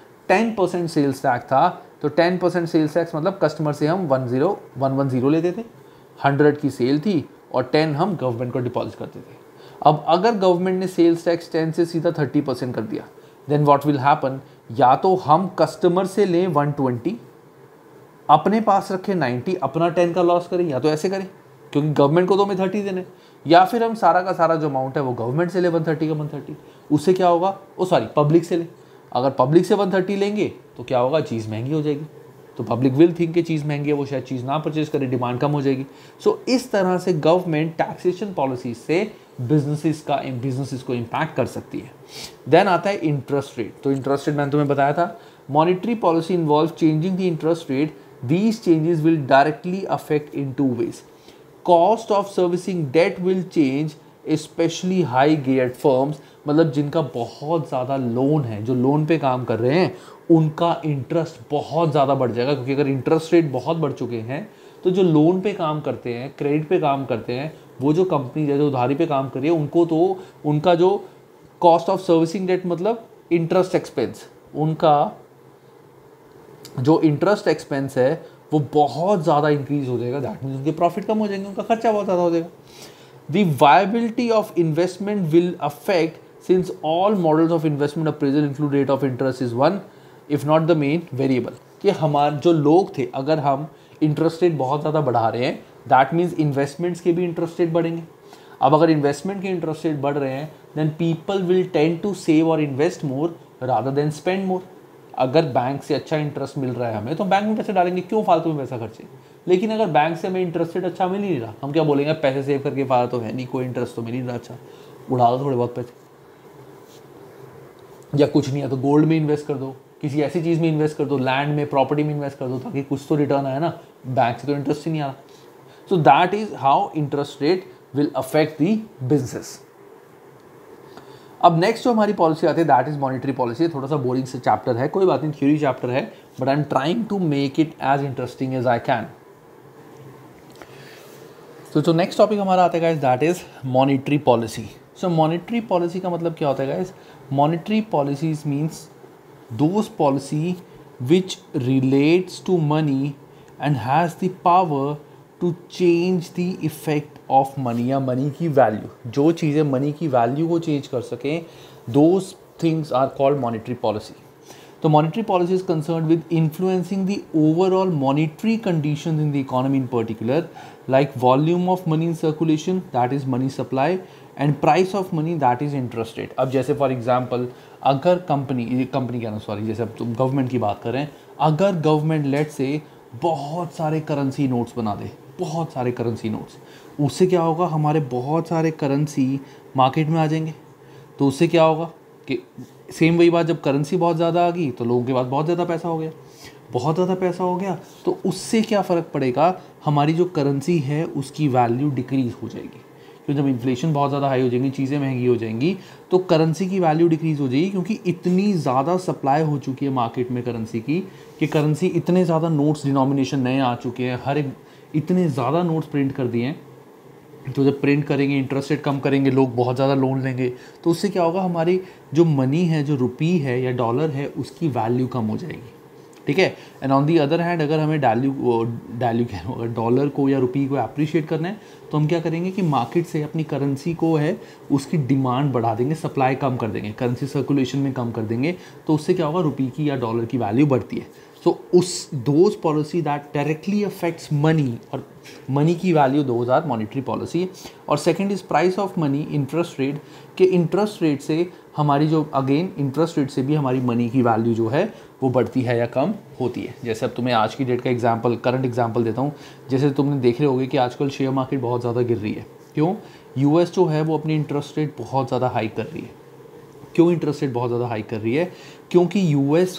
10% सेल्स टैक्स था, तो 10% सेल्स टैक्स मतलब कस्टमर से हम 110 लेते थे, 100 की सेल थी और 10 हम गवर्नमेंट को डिपॉजिट करते थे. अब अगर गवर्नमेंट ने सेल्स टैक्स 10 से सीधा 30% कर दिया, देन व्हाट विल हैपन, या तो हम कस्टमर से लें 120, अपने पास रखें 90, अपना 10 का लॉस करें, या तो ऐसे करें क्योंकि गवर्नमेंट को तो हमें 30 देने, या फिर हम सारा का सारा जो अमाउंट है वो गवर्नमेंट से ले 130 का 130. उससे क्या होगा, पब्लिक से ले. अगर पब्लिक से 130 लेंगे तो क्या होगा, चीज़ महंगी हो जाएगी, तो पब्लिक विल थिंक कि चीज़ महंगी है, वो शायद चीज़ ना परचेज करे, डिमांड कम हो जाएगी. सो इस तरह से गवर्नमेंट टैक्सेशन पॉलिसी से बिजनेसेस को इम्पैक्ट कर सकती है. देन आता है इंटरेस्ट रेट. तो इंटरेस्ट रेट मैंने तुम्हें बताया था, monetary policy involve changing the interest rate. These changes will directly affect in 2 ways. Cost of servicing debt will change, specially high geared firms, मतलब जिनका बहुत ज़्यादा लोन है, जो लोन पे काम कर रहे हैं, उनका इंटरेस्ट बहुत ज़्यादा बढ़ जाएगा. क्योंकि अगर इंटरेस्ट रेट बहुत बढ़ चुके हैं तो जो लोन पे काम करते हैं, क्रेडिट पे काम करते हैं, वो जो कंपनी है जो उधारी पे काम कर रही है, उनको तो उनका जो कॉस्ट ऑफ सर्विसिंग डेट मतलब इंटरेस्ट एक्सपेंस, उनका जो इंटरेस्ट एक्सपेंस है वो बहुत ज़्यादा इंक्रीज हो जाएगा, दैट मीन्स उनके प्रॉफिट कम हो जाएंगे, उनका खर्चा बहुत ज़्यादा हो जाएगा। The viability of investment will affect since all models of investment appraisal include rate of interest is one if not the main variable। कि हमारे जो लोग थे, अगर हम इंटरेस्ट रेट बहुत ज़्यादा बढ़ा रहे हैं दैट मीन्स इन्वेस्टमेंट्स के भी इंटरेस्ट रेट बढ़ेंगे। अब अगर इन्वेस्टमेंट के इंटरेस्ट रेट बढ़ रहे हैं then people will tend to save और invest more rather than spend more. अगर बैंक से अच्छा इंटरेस्ट मिल रहा है हमें तो बैंक में पैसे डालेंगे, क्यों फालतू में पैसा खर्चे। लेकिन अगर बैंक से हमें इंटरेस्ट रेट अच्छा मिल ही नहीं रहा, हम क्या बोलेंगे पैसे सेव करके फायदा तो है नहीं, कोई इंटरेस्ट तो मिल ही नहीं रहा, अच्छा उड़ा दो थोड़े बहुत पैसे, या कुछ नहीं है तो गोल्ड में इन्वेस्ट कर दो, किसी ऐसी चीज़ में इन्वेस्ट कर दो, लैंड में, प्रॉपर्टी में इन्वेस्ट कर दो, ताकि कुछ तो रिटर्न आए ना, बैंक से तो इंटरेस्ट ही नहीं आ रहा। So that is how interest rate will affect the business. अब नेक्स्ट जो हमारी पॉलिसी आती है दैट इज मॉनेटरी पॉलिसी। थोड़ा सा बोरिंग से चैप्टर है, कोई बात नहीं, थ्योरी चैप्टर है, but I am trying to make it as interesting as I can. तो जो नेक्स्ट टॉपिक हमारा आता है guys that is monetary policy. So monetary policy का मतलब क्या होता है guys? Monetary policies means those policy which relates to money and has the power to change the effect of money, या मनी की वैल्यू, जो चीज़ें मनी की वैल्यू को चेंज कर सकें, those things are called monetary policy. तो monetary policy is concerned with influencing the overall monetary conditions in the economy in particular, like volume of money in circulation that is money supply and price of money that is interest rate। अब जैसे फॉर एग्जांपल अगर कंपनी कहना सॉरी, जैसे अब तुम गवर्नमेंट की बात करें, अगर गवर्नमेंट लेट से बहुत सारे करेंसी नोट्स बना दे, बहुत सारे करेंसी नोट्स, उससे क्या होगा, हमारे बहुत सारे करेंसी मार्केट में आ जाएंगे। तो उससे क्या होगा कि सेम वही बात, जब करेंसी बहुत ज़्यादा आ गई तो लोगों के पास बहुत ज़्यादा पैसा हो गया, बहुत ज़्यादा पैसा हो गया, तो उससे क्या फ़र्क पड़ेगा, हमारी जो करेंसी है उसकी वैल्यू डिक्रीज़ हो जाएगी। क्योंकि जब इन्फ्लेशन बहुत ज़्यादा हाई हो जाएंगी, चीज़ें महंगी हो जाएंगी, तो करेंसी की वैल्यू डिक्रीज़ हो जाएगी, क्योंकि इतनी ज़्यादा सप्लाई हो चुकी है मार्केट में करेंसी की, कि करेंसी इतने ज़्यादा नोट्स डिनोमिनेशन नए आ चुके हैं, हर एक इतने ज़्यादा नोट्स प्रिंट कर दिए हैं। तो जब प्रिंट करेंगे, इंटरेस्ट रेट कम करेंगे, लोग बहुत ज़्यादा लोन लेंगे, तो उससे क्या होगा, हमारी जो मनी है, जो रुपी है या डॉलर है, उसकी वैल्यू कम हो जाएगी। ठीक है। And on the other hand अगर हमें अगर डॉलर को या रुपी को अप्रिशिएट करना है तो हम क्या करेंगे कि मार्केट से अपनी करेंसी को है उसकी डिमांड बढ़ा देंगे, सप्लाई कम कर देंगे, करेंसी सर्कुलेशन में कम कर देंगे, तो उससे क्या होगा, रुपी की या डॉलर की वैल्यू बढ़ती है। सो उस those policy that directly affects money और मनी की value, those are monetary policy. और second is price of money, interest rate, के इंटरेस्ट रेट से हमारी जो अगेन इंटरेस्ट रेट से भी हमारी मनी की वैल्यू जो है वो बढ़ती है या कम होती है। जैसे अब तुम्हें आज की डेट का एग्जांपल, करंट एग्जांपल देता हूँ। जैसे तुमने देख रहे होगे कि आजकल शेयर मार्केट बहुत ज़्यादा गिर रही है। क्यों? यूएस जो है वो अपनी इंटरेस्ट रेट बहुत ज़्यादा हाई कर रही है। क्यों इंटरेस्ट रेट बहुत ज़्यादा हाई कर रही है? क्योंकि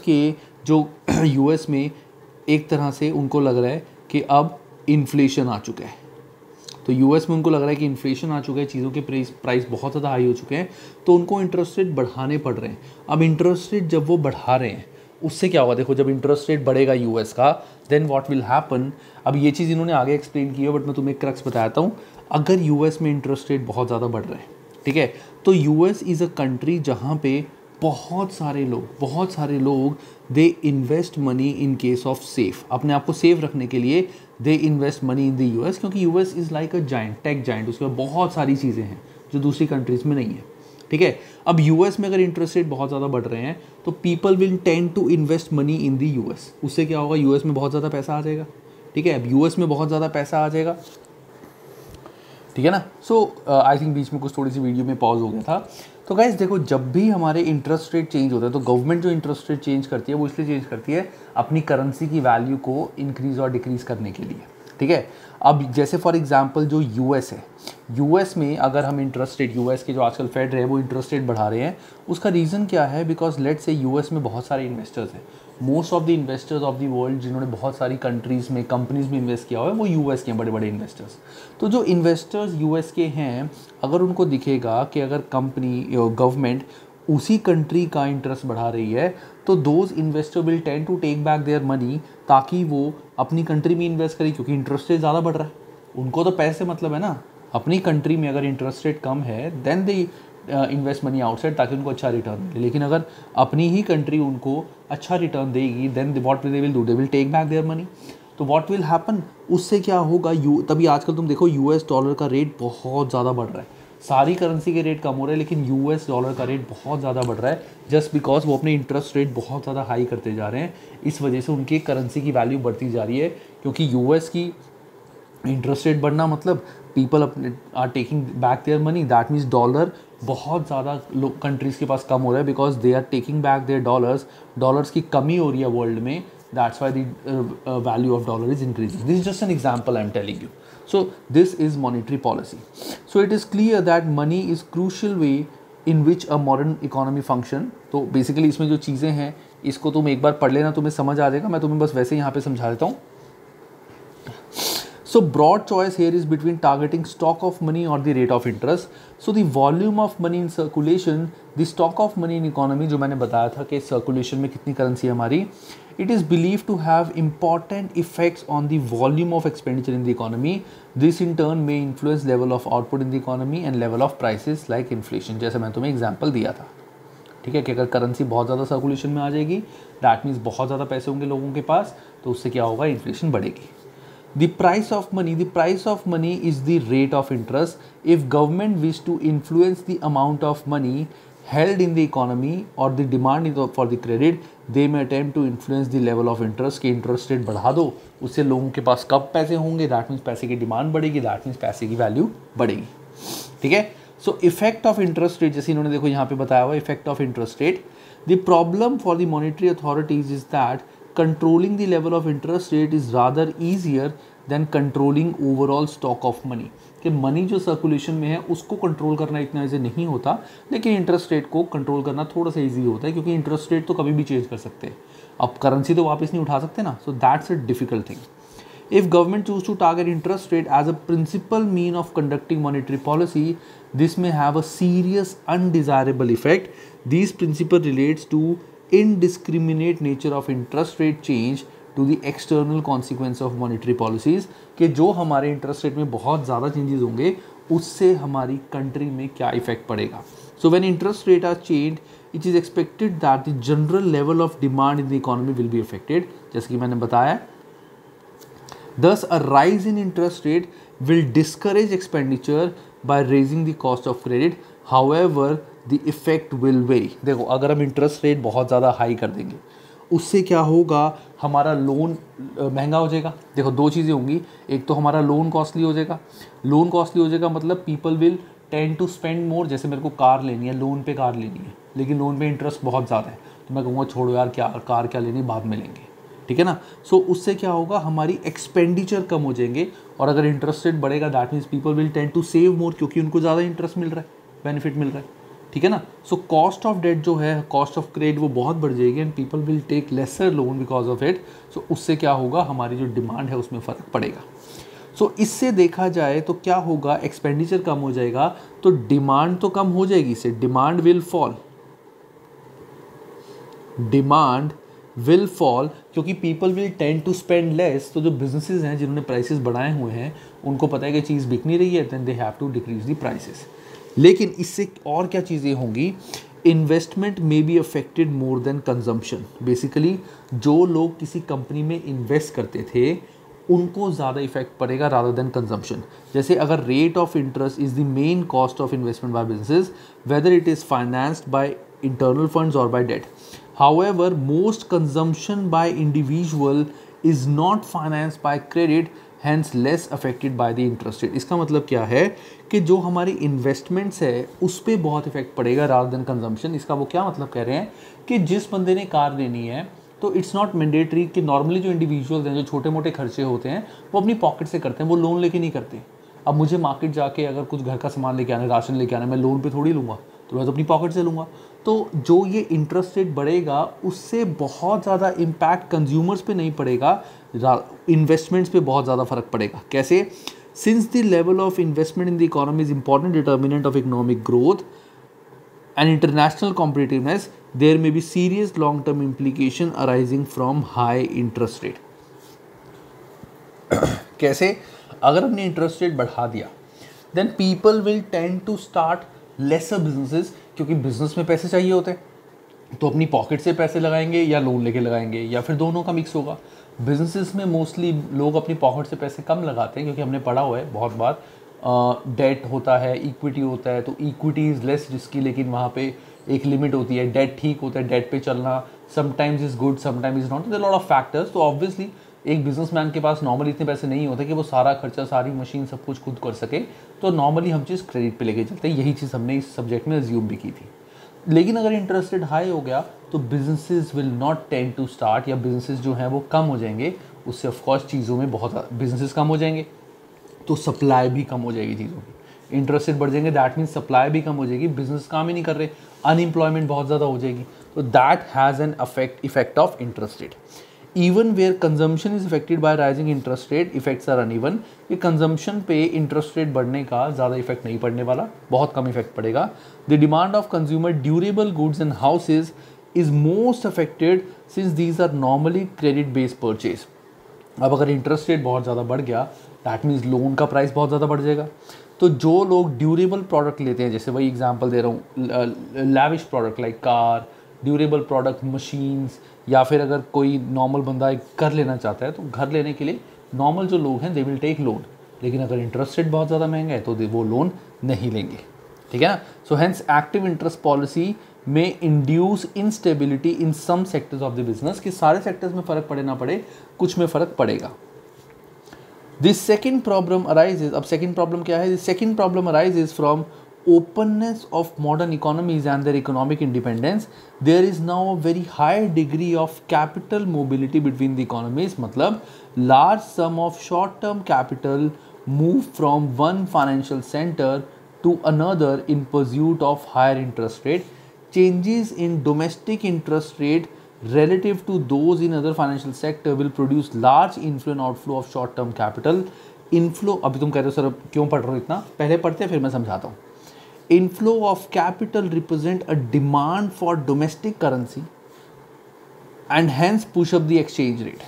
यूएस में एक तरह से उनको लग रहा है कि अब इन्फ्लेशन आ चुका है। तो यूएस में उनको लग रहा है कि इन्फ्लेशन आ चुका है, चीज़ों के प्राइस बहुत ज़्यादा हाई हो चुके हैं, तो उनको इंटरेस्ट रेट बढ़ाने पड़ रहे हैं। अब इंटरेस्ट रेट जब वो बढ़ा रहे हैं उससे क्या होगा, देखो जब इंटरेस्ट रेट बढ़ेगा यूएस का, देन व्हाट विल हैपन। अब ये चीज़ इन्होंने आगे एक्सप्लेन की है, बट मैं तुम्हें एक क्रक्स बताता हूँ। अगर यूएस में इंटरेस्ट रेट बहुत ज़्यादा बढ़ रहे हैं, ठीक है, तो यूएस इज़ अ कंट्री जहाँ पे बहुत सारे लोग they invest money in case of safe, अपने आप को सेफ रखने के लिए they invest money in the US, क्योंकि US is like a giant, tech giant, उसके बाद बहुत सारी चीज़ें हैं जो दूसरी कंट्रीज़ में नहीं है। ठीक है। अब यूएस में अगर इंटरेस्ट रेट बहुत ज़्यादा बढ़ रहे हैं तो people will tend to invest money in the US. उससे क्या होगा, यूएस में बहुत ज़्यादा पैसा आ जाएगा। ठीक है, अब यूएस में बहुत ज़्यादा पैसा आ जाएगा, ठीक है ना। सो आई थिंक बीच में कुछ थोड़ी सी वीडियो में पॉज हो गया था। तो गाइस देखो, जब भी हमारे इंटरेस्ट रेट चेंज होता है तो गवर्नमेंट जो इंटरेस्ट रेट चेंज करती है वो इसलिए चेंज करती है अपनी करेंसी की वैल्यू को इंक्रीज़ और डिक्रीज़ करने के लिए। ठीक है। अब जैसे फॉर एग्जांपल जो यूएस है, यूएस में अगर हम इंटरेस्ट रेट, यूएस के जो आजकल फेड रहे वो इंटरेस्ट रेट बढ़ा रहे हैं, उसका रीज़न क्या है? बिकॉज लेट्स से यूएस में बहुत सारे इन्वेस्टर्स हैं। Most of the investors of the world जिन्होंने बहुत सारी कंट्रीज़ में, कंपनीज़ में इन्वेस्ट किया हुआ है, वो यूएस के बड़े बड़े इन्वेस्टर्स। तो जो इन्वेस्टर्स यूएस के हैं, अगर उनको दिखेगा कि अगर कंपनी, गवर्नमेंट उसी कंट्री का इंटरेस्ट बढ़ा रही है, तो those investor will tend to take back their money, ताकि वो अपनी कंट्री में इन्वेस्ट करें, क्योंकि इंटरेस्ट रेट ज़्यादा बढ़ रहा है। उनको तो पैसे मतलब है ना। अपनी कंट्री में अगर इंटरेस्ट रेट कम है, then they invest money outside ताकि उनको अच्छा रिटर्न मिले। लेकिन अगर अपनी ही कंट्री उनको अच्छा रिटर्न देगी then what they will do, they will take back their money. तो व्हाट विल हैपन, उससे क्या होगा, तभी आजकल तुम देखो यूएस डॉलर का रेट बहुत ज़्यादा बढ़ रहा है। सारी करेंसी के रेट कम हो रहे हैं लेकिन यूएस डॉलर का रेट बहुत ज़्यादा बढ़ रहा है, जस्ट बिकॉज वो अपने इंटरेस्ट रेट बहुत ज़्यादा हाई करते जा रहे हैं। इस वजह से उनकी करेंसी की वैल्यू बढ़ती जा रही है, क्योंकि यूएस की इंटरेस्ट रेट बढ़ना मतलब पीपल अपने are taking back their money, that means dollar बहुत ज़्यादा कंट्रीज़ के पास कम हो रहा है because they are taking back their dollars की कमी हो रही है वर्ल्ड में, that's why the value of dollar is increasing. This is just an example I am telling you. So this is monetary policy. So it is clear that money is crucial way in which a modern economy function. तो basically इसमें जो चीज़ें हैं इसको तुम एक बार पढ़ लेना, तुम्हें समझ आ जाएगा, मैं तुम्हें बस वैसे यहाँ पे समझा देता हूँ। So broad choice here is between targeting stock of money or the rate of interest. So the volume of money in circulation, the stock of money in economy, जो मैंने बताया था कि circulation में कितनी currency है हमारी, it is believed to have important effects on the volume of expenditure in the economy. This in turn may influence level of output in the economy and level of prices like inflation. जैसे मैं तुम्हें example दिया था, ठीक है, कि अगर करेंसी बहुत ज़्यादा सर्कुलेशन में आ जाएगी दैट मीन्स बहुत ज़्यादा पैसे होंगे लोगों के पास, तो उससे क्या होगा, इन्फ्लेशन बढ़ेगी। The price of money is the rate of interest. If government wish to influence the amount of money held in the economy or the demand for the credit, they may attempt to influence the level of interest कि इंटरेस्ट रेट बढ़ा दो, उससे लोगों के पास कब पैसे होंगे, दैट मीन्स पैसे की डिमांड बढ़ेगी, दैट मीन्स पैसे की वैल्यू बढ़ेगी। ठीक है, so effect of interest rate, जैसे इन्होंने देखो यहाँ पे बताया हुआ effect of interest rate. The problem for the monetary authorities is that controlling the level of interest rate is rather easier than controlling overall stock of money. कि मनी जो सर्कुलेशन में है उसको कंट्रोल करना इतना ईजी नहीं होता, लेकिन इंटरेस्ट रेट को कंट्रोल करना थोड़ा सा ईजी होता है, क्योंकि इंटरेस्ट रेट तो कभी भी चेंज कर सकते हैं, अब करेंसी तो वापस नहीं उठा सकते ना, so that's a difficult thing. If government choose to target interest rate as a principal mean of conducting monetary policy, this may have a serious undesirable effect. These principle relates to indiscriminate nature of interest rate change to the external consequence of monetary policies, कि जो हमारे इंटरेस्ट रेट में बहुत ज़्यादा चेंजेस होंगे उससे हमारी कंट्री में क्या इफेक्ट पड़ेगा। So when interest rate are changed, it is expected that the general level of demand in the economy will be affected, जैसे कि मैंने बताया। Thus, a rise in interest rate will discourage expenditure by raising the cost of credit. However, the effect will vary. देखो, अगर हम इंटरेस्ट रेट बहुत ज़्यादा हाई कर देंगे उससे क्या होगा, हमारा लोन महंगा हो जाएगा। देखो दो चीज़ें होंगी, एक तो हमारा लोन कॉस्टली हो जाएगा, लोन कॉस्टली हो जाएगा मतलब people will tend to spend more. जैसे मेरे को कार लेनी है, लोन पे कार लेनी है, लेकिन लोन पे इंटरेस्ट बहुत ज़्यादा है, तो मैं कहूँगा छोड़ो यार, क्या कार क्या लेनी, बाद में लेंगे, ठीक है ना। सो उससे क्या होगा, हमारी एक्सपेंडिचर कम हो जाएंगे, और अगर इंटरेस्ट रेट बढ़ेगा that means people will tend to save more, क्योंकि उनको ज़्यादा इंटरेस्ट मिल रहा है, बेनिफिट मिल रहा है, ठीक है ना। सो कॉस्ट ऑफ डेट जो है, कॉस्ट ऑफ क्रेडिट वो बहुत बढ़ जाएगी and people will take lesser loan because of it. So उससे क्या होगा, हमारी जो डिमांड है उसमें फ़र्क पड़ेगा। सो इससे देखा जाए तो क्या होगा, एक्सपेंडिचर कम हो जाएगा तो डिमांड तो कम हो जाएगी, इससे demand will fall, demand will fall, क्योंकि people will tend to spend less. तो जो बिजनेसेस हैं जिन्होंने प्राइसेस बढ़ाए हुए हैं उनको पता है कि चीज़ बिक नहीं रही है, then they have to decrease the prices. लेकिन इससे और क्या चीज़ें होंगी, investment may be affected more than consumption. Basically जो लोग किसी कंपनी में इन्वेस्ट करते थे उनको ज़्यादा इफेक्ट पड़ेगा रादर देन कंजम्पशन। जैसे अगर rate of interest is the main cost of investment by businesses, whether it is financed by internal funds और by debt. However, most consumption by individual is not financed by credit, hence less affected by the interest rate. इसका मतलब क्या है कि जो हमारी इन्वेस्टमेंट्स है उस पर बहुत इफेक्ट पड़ेगा rather than consumption। इसका वो क्या मतलब कह रहे हैं कि जिस बंदे ने कार लेनी है तो इट्स नॉट मैंडेटरी कि नॉर्मली जो इंडिविजुअल्स हैं, जो छोटे मोटे खर्चे होते हैं वो अपनी पॉकेट से करते हैं, वो लोन लेके नहीं करते। अब मुझे मार्केट जाके अगर कुछ घर का सामान लेके आना, राशन लेके आना, मैं लोन पे थोड़ी लूँगा, तो मैं तो अपनी पॉकेट से लूँगा। तो जो ये इंटरेस्ट रेट बढ़ेगा उससे बहुत ज़्यादा इम्पैक्ट कंज्यूमर्स पे नहीं पड़ेगा, इन्वेस्टमेंट्स पे बहुत ज़्यादा फर्क पड़ेगा। कैसे, since the level of investment in the economy is important determinant of economic growth and international competitiveness, there may be serious long term implication arising from high interest rate. कैसे, अगर हमने इंटरेस्ट रेट बढ़ा दिया then people will tend to start lesser businesses, क्योंकि बिजनेस में पैसे चाहिए होते हैं तो अपनी पॉकेट से पैसे लगाएंगे या लोन लेके लगाएंगे या फिर दोनों का मिक्स होगा। बिजनेसेस में मोस्टली लोग अपनी पॉकेट से पैसे कम लगाते हैं, क्योंकि हमने पढ़ा हुआ है बहुत बार डेट होता है, इक्विटी होता है, तो इक्विटी इज़ लेस रिस्की, लेकिन वहाँ पे एक लिमिट होती है। डेट ठीक होता है, डेट पे चलना sometimes is good sometimes is not, there lot of factors. तो ऑब्वियसली एक बिजनेसमैन के पास नॉर्मली इतने पैसे नहीं होते कि वो सारा खर्चा, सारी मशीन, सब कुछ खुद कर सके, तो नॉर्मली हम चीज़ क्रेडिट पे लेके चलते हैं। यही चीज़ हमने इस सब्जेक्ट में अज्यूम भी की थी। लेकिन अगर इंटरेस्ट रेट हाई हो गया तो businesses will not tend to start, या बिजनेसेस जो हैं वो कम हो जाएंगे। उससे ऑफकोर्स चीज़ों में बहुत बिजनेसेस कम हो जाएंगे तो सप्लाई भी कम हो जाएगी चीज़ों की। इंटरेस्ट रेट बढ़ जाएंगे, दैट मीन्स सप्लाई भी कम हो जाएगी, बिजनेस काम ही नहीं कर रहे, अनएम्प्लॉयमेंट बहुत ज़्यादा हो जाएगी। तो that has an effect of interest rate. Even where consumption is affected by rising interest rate, effects are uneven. ये कंजम्पशन पे इंटरेस्ट रेट बढ़ने का ज़्यादा इफेक्ट नहीं पड़ने वाला, बहुत कम इफेक्ट पड़ेगा। The demand of consumer durable goods and houses is most affected since these are normally credit based purchase. अब अगर इंटरेस्ट रेट बहुत ज़्यादा बढ़ गया, दैट मीन्स लोन का प्राइस बहुत ज़्यादा बढ़ जाएगा। तो जो लोग ड्यूरेबल प्रोडक्ट लेते हैं, जैसे वही एग्जांपल दे रहा हूँ, lavish product like car, durable product, machines, या फिर अगर कोई नॉर्मल बंदा एक घर लेना चाहता है तो घर लेने के लिए नॉर्मल जो लोग हैं दे विल टेक लोन। लेकिन अगर इंटरेस्ट रेट बहुत ज़्यादा महंगा है तो वो लोन नहीं लेंगे, ठीक है ना। So hence active interest policy में induce instability in some sectors of the business, कि सारे सेक्टर्स में फ़र्क पड़े ना पड़े, कुछ में फ़र्क पड़ेगा। दिस सेकेंड प्रॉब्लम अराइजेज, अब सेकेंड प्रॉब्लम क्या है? This second problem arises from openness of modern economies and their economic independence. There is now a very high degree of capital mobility between the economies. मतलब large sum of short term capital move from one financial center to another in pursuit of higher interest rate. Changes in domestic interest rate relative to those in other financial sector will produce large inflow and outflow of short term capital. Inflow, अभी तुम कह रहे हो सर क्यों पढ़ रहे हो इतना, पहले पढ़ते हैं फिर मैं समझाता हूँ। Inflow of capital represent a demand for domestic currency and hence push up the exchange rate.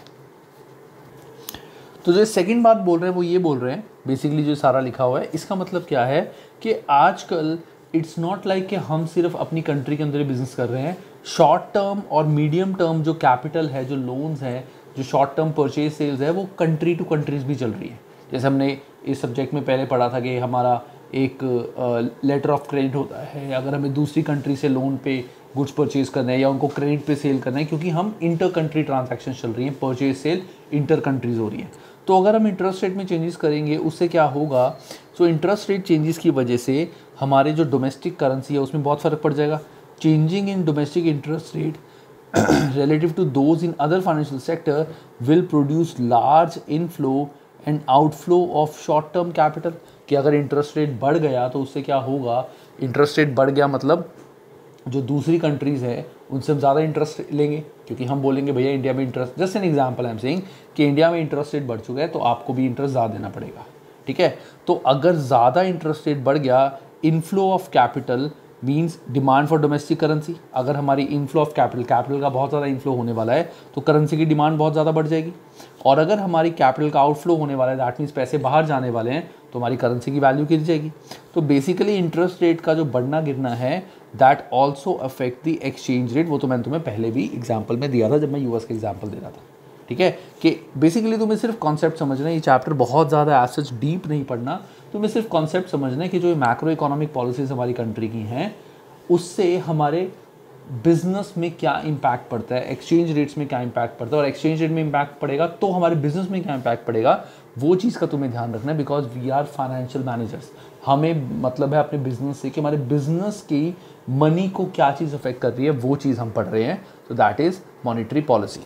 तो जो सेकंड बात बोल रहे हैं वो ये बोल रहे हैं, बेसिकली जो सारा लिखा हुआ है इसका मतलब क्या है कि आजकल इट्स नॉट लाइक कि हम सिर्फ अपनी कंट्री के अंदर ही बिजनेस कर रहे हैं। शॉर्ट टर्म और मीडियम टर्म जो कैपिटल है, जो लोन्स हैं, जो शॉर्ट टर्म परचेज सेल्स है, वो कंट्री टू कंट्रीज भी चल रही है। जैसे हमने इस सब्जेक्ट में पहले पढ़ा था कि हमारा एक लेटर ऑफ क्रेडिट होता है अगर हमें दूसरी कंट्री से लोन पे गुड्स परचेज करना है या उनको क्रेडिट पे सेल करना है, क्योंकि हम इंटर कंट्री ट्रांजैक्शन चल रही हैं, परचेज सेल इंटर कंट्रीज हो रही है। तो अगर हम इंटरेस्ट रेट में चेंजेस करेंगे उससे क्या होगा? सो इंटरेस्ट रेट चेंजेस की वजह से हमारे जो डोमेस्टिक करेंसी है उसमें बहुत फ़र्क पड़ जाएगा। Changing in domestic interest rate relative to those in other financial sector will produce large inflow and outflow of short term capital। कि अगर इंटरेस्ट रेट बढ़ गया तो उससे क्या होगा? इंटरेस्ट रेट बढ़ गया मतलब जो दूसरी कंट्रीज़ है उनसे हम ज़्यादा इंटरेस्ट लेंगे, क्योंकि हम बोलेंगे भैया इंडिया में interest, just an example I am saying कि इंडिया में इंटरेस्ट रेट बढ़ चुका है तो आपको भी इंटरेस्ट ज़्यादा देना पड़ेगा, ठीक है। तो अगर ज़्यादा इंटरेस्ट रेट बढ़ गया, inflow of capital means demand for domestic currency. अगर हमारी इनफ्लो ऑफ कैपिटल का बहुत ज़्यादा इनफ्लो होने वाला है तो करेंसी की डिमांड बहुत ज़्यादा बढ़ जाएगी। और अगर हमारी कैपिटल का आउटफ्लो होने वाला है, दैट मीन्स पैसे बाहर जाने वाले हैं, तो हमारी करेंसी की वैल्यू गिर जाएगी। तो बेसिकली इंटरेस्ट रेट का जो बढ़ना गिरना है that also affect the exchange rate. वो तो मैंने तुम्हें पहले भी एग्जाम्पल में दिया था जब मैं यूएस का एग्जाम्पल दे रहा था, ठीक है। कि बेसिकली तुम्हें सिर्फ कॉन्सेप्ट समझना है, ये चैप्टर बहुत ज़्यादा एज सच डीप नहीं पढ़ना, तुम्हें सिर्फ कॉन्सेप्ट समझना है कि जो मैक्रो इकोनॉमिक पॉलिसीज़ हमारी कंट्री की हैं उससे हमारे बिजनेस में क्या इम्पैक्ट पड़ता है, एक्सचेंज रेट्स में क्या इम्पैक्ट पड़ता है, और एक्सचेंज रेट में इम्पैक्ट पड़ेगा तो हमारे बिजनेस में क्या इम्पैक्ट पड़ेगा, वो चीज़ का तुम्हें ध्यान रखना है। Because we are financial managers, हमें मतलब है अपने बिजनेस से कि हमारे बिजनेस की मनी को क्या चीज़ अफेक्ट कर रही है, वो चीज़ हम पढ़ रहे हैं। तो that is monetary policy.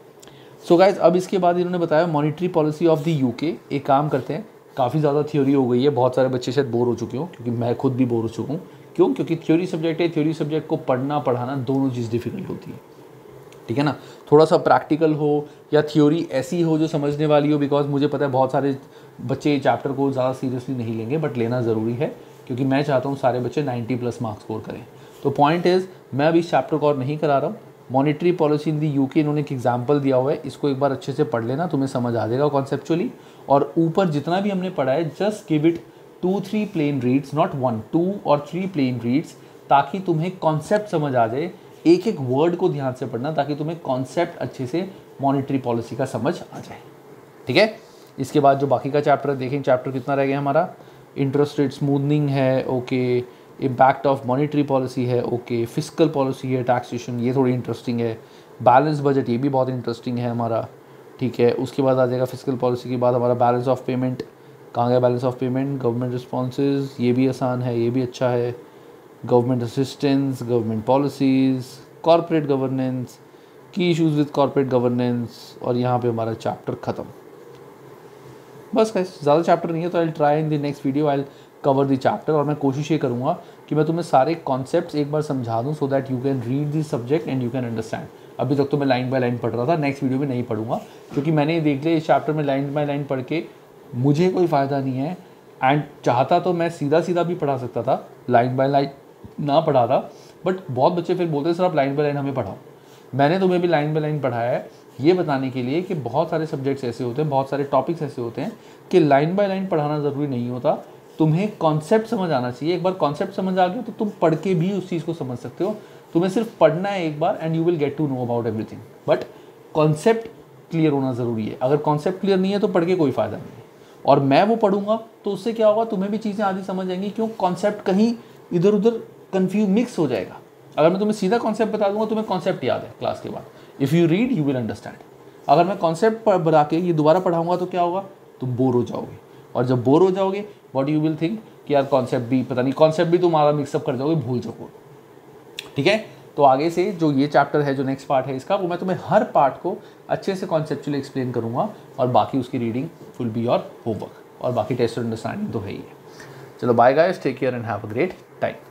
So guys अब इसके बाद इन्होंने बताया monetary policy of the UK. एक काम करते हैं, काफ़ी ज़्यादा थ्योरी हो गई है, बहुत सारे बच्चे शायद बोर हो चुके हो, क्योंकि मैं खुद भी बोर हो चुका हूँ। क्यों? क्योंकि थ्योरी सब्जेक्ट है, थ्योरी सब्जेक्ट को पढ़ना पढ़ाना दोनों चीज़ डिफिकल्ट होती है, ठीक है ना। थोड़ा सा प्रैक्टिकल हो या थ्योरी ऐसी हो जो समझने वाली हो, बिकॉज मुझे पता है बहुत सारे बच्चे चैप्टर को ज़्यादा सीरियसली नहीं लेंगे, बट लेना ज़रूरी है क्योंकि मैं चाहता हूँ सारे बच्चे 90+ मार्क्स स्कोर करें। तो पॉइंट इज़ मैं अभी इस चैप्टर को और नहीं करा रहा हूँ। Monetary policy in the UK इन्होंने एक एग्जाम्पल दिया हुआ है, इसको एक बार अच्छे से पढ़ लेना, तुम्हें समझ आ जाएगा कॉन्सेप्चुअली। और ऊपर जितना भी हमने पढ़ा है just give it 2-3 plain reads, not 1, 2 और 3 प्लेन रीड्स, ताकि तुम्हें कॉन्सेप्ट समझ आ जाए। एक एक वर्ड को ध्यान से पढ़ना ताकि तुम्हें कॉन्सेप्ट अच्छे से मॉनेटरी पॉलिसी का समझ आ जाए, ठीक है। इसके बाद जो बाकी का चैप्टर देखें, चैप्टर कितना रह गया हमारा, इंटरेस्ट रेट स्मूथनिंग है, okay, impact of monetary policy है, ओके, फिस्कल पॉलिसी है, टैक्सेशन, ये थोड़ी इंटरेस्टिंग है, बैलेंस बजट ये भी बहुत इंटरेस्टिंग है हमारा, ठीक है। उसके बाद आ जाएगा फिस्कल पॉलिसी के बाद हमारा बैलेंस ऑफ पेमेंट, कहाँ गया balance of payment, government responses, ये भी आसान है, ये भी अच्छा है, government assistance, government policies, corporate governance, key issues with corporate governance, और यहाँ पे हमारा चैप्टर ख़त्म। बस गाइस, ज़्यादा चैप्टर नहीं है, तो I try in the next video I cover the chapter, और मैं कोशिश ये करूँगा कि मैं तुम्हें सारे कॉन्सेप्ट्स एक बार समझा दूँ, so that you can read this subject and you can understand. अभी तक तो मैं लाइन बाय लाइन पढ़ रहा था, नेक्स्ट वीडियो में नहीं पढ़ूंगा, क्योंकि मैंने ये देख लिया इस चैप्टर में लाइन बाय लाइन पढ़ के मुझे कोई फ़ायदा नहीं है। एंड चाहता तो मैं सीधा सीधा भी पढ़ा सकता था, लाइन बाय लाइन ना पढ़ा था, बट बहुत बच्चे फिर बोलते हैं सर आप लाइन बाय लाइन हमें पढ़ाओ। मैंने तुम्हें भी लाइन बाय लाइन पढ़ाया है ये बताने के लिए कि बहुत सारे सब्जेक्ट्स ऐसे होते हैं, बहुत सारे टॉपिक्स ऐसे होते हैं कि लाइन बाय लाइन पढ़ाना ज़रूरी नहीं होता, तुम्हें कॉन्सेप्ट समझ आना चाहिए। एक बार कॉन्सेप्ट समझ आ गया तो तुम पढ़ के भी उस चीज़ को समझ सकते हो। तुम्हें सिर्फ पढ़ना है एक बार and you will get to know about everything, but concept clear होना ज़रूरी है। अगर कॉन्सेप्ट क्लियर नहीं है तो पढ़ के कोई फ़ायदा नहीं है। और मैं वो पढ़ूंगा तो उससे क्या होगा, तुम्हें भी चीज़ें आधी समझ आएंगी, क्यों कॉन्सेप्ट कहीं इधर उधर कन्फ्यूज मिक्स हो जाएगा। अगर मैं तुम्हें सीधा कॉन्सेप्ट बता दूंगा तुम्हें कॉन्सेप्ट याद है क्लास के बाद, if you read you will understand. अगर मैं कॉन्सेप्ट बता के ये दोबारा पढ़ाऊंगा तो क्या होगा, तुम बोर हो जाओगे, और जब बोर हो जाओगे व्हाट यू विल थिंक कि यार कॉन्सेप्ट भी पता नहीं, कॉन्सेप्ट भी तुम्हारा मिक्सअप कर जाओगे, भूल जाओगे, ठीक है। तो आगे से जो ये चैप्टर है, जो नेक्स्ट पार्ट है इसका, वो मैं तुम्हें हर पार्ट को अच्छे से कॉन्सेप्चुअली एक्सप्लेन करूँगा, और बाकी उसकी reading will be your homework, और बाकी टेस्ट अंडरस्टैंडिंग तो है ही है। चलो bye guys, take care and have a great time.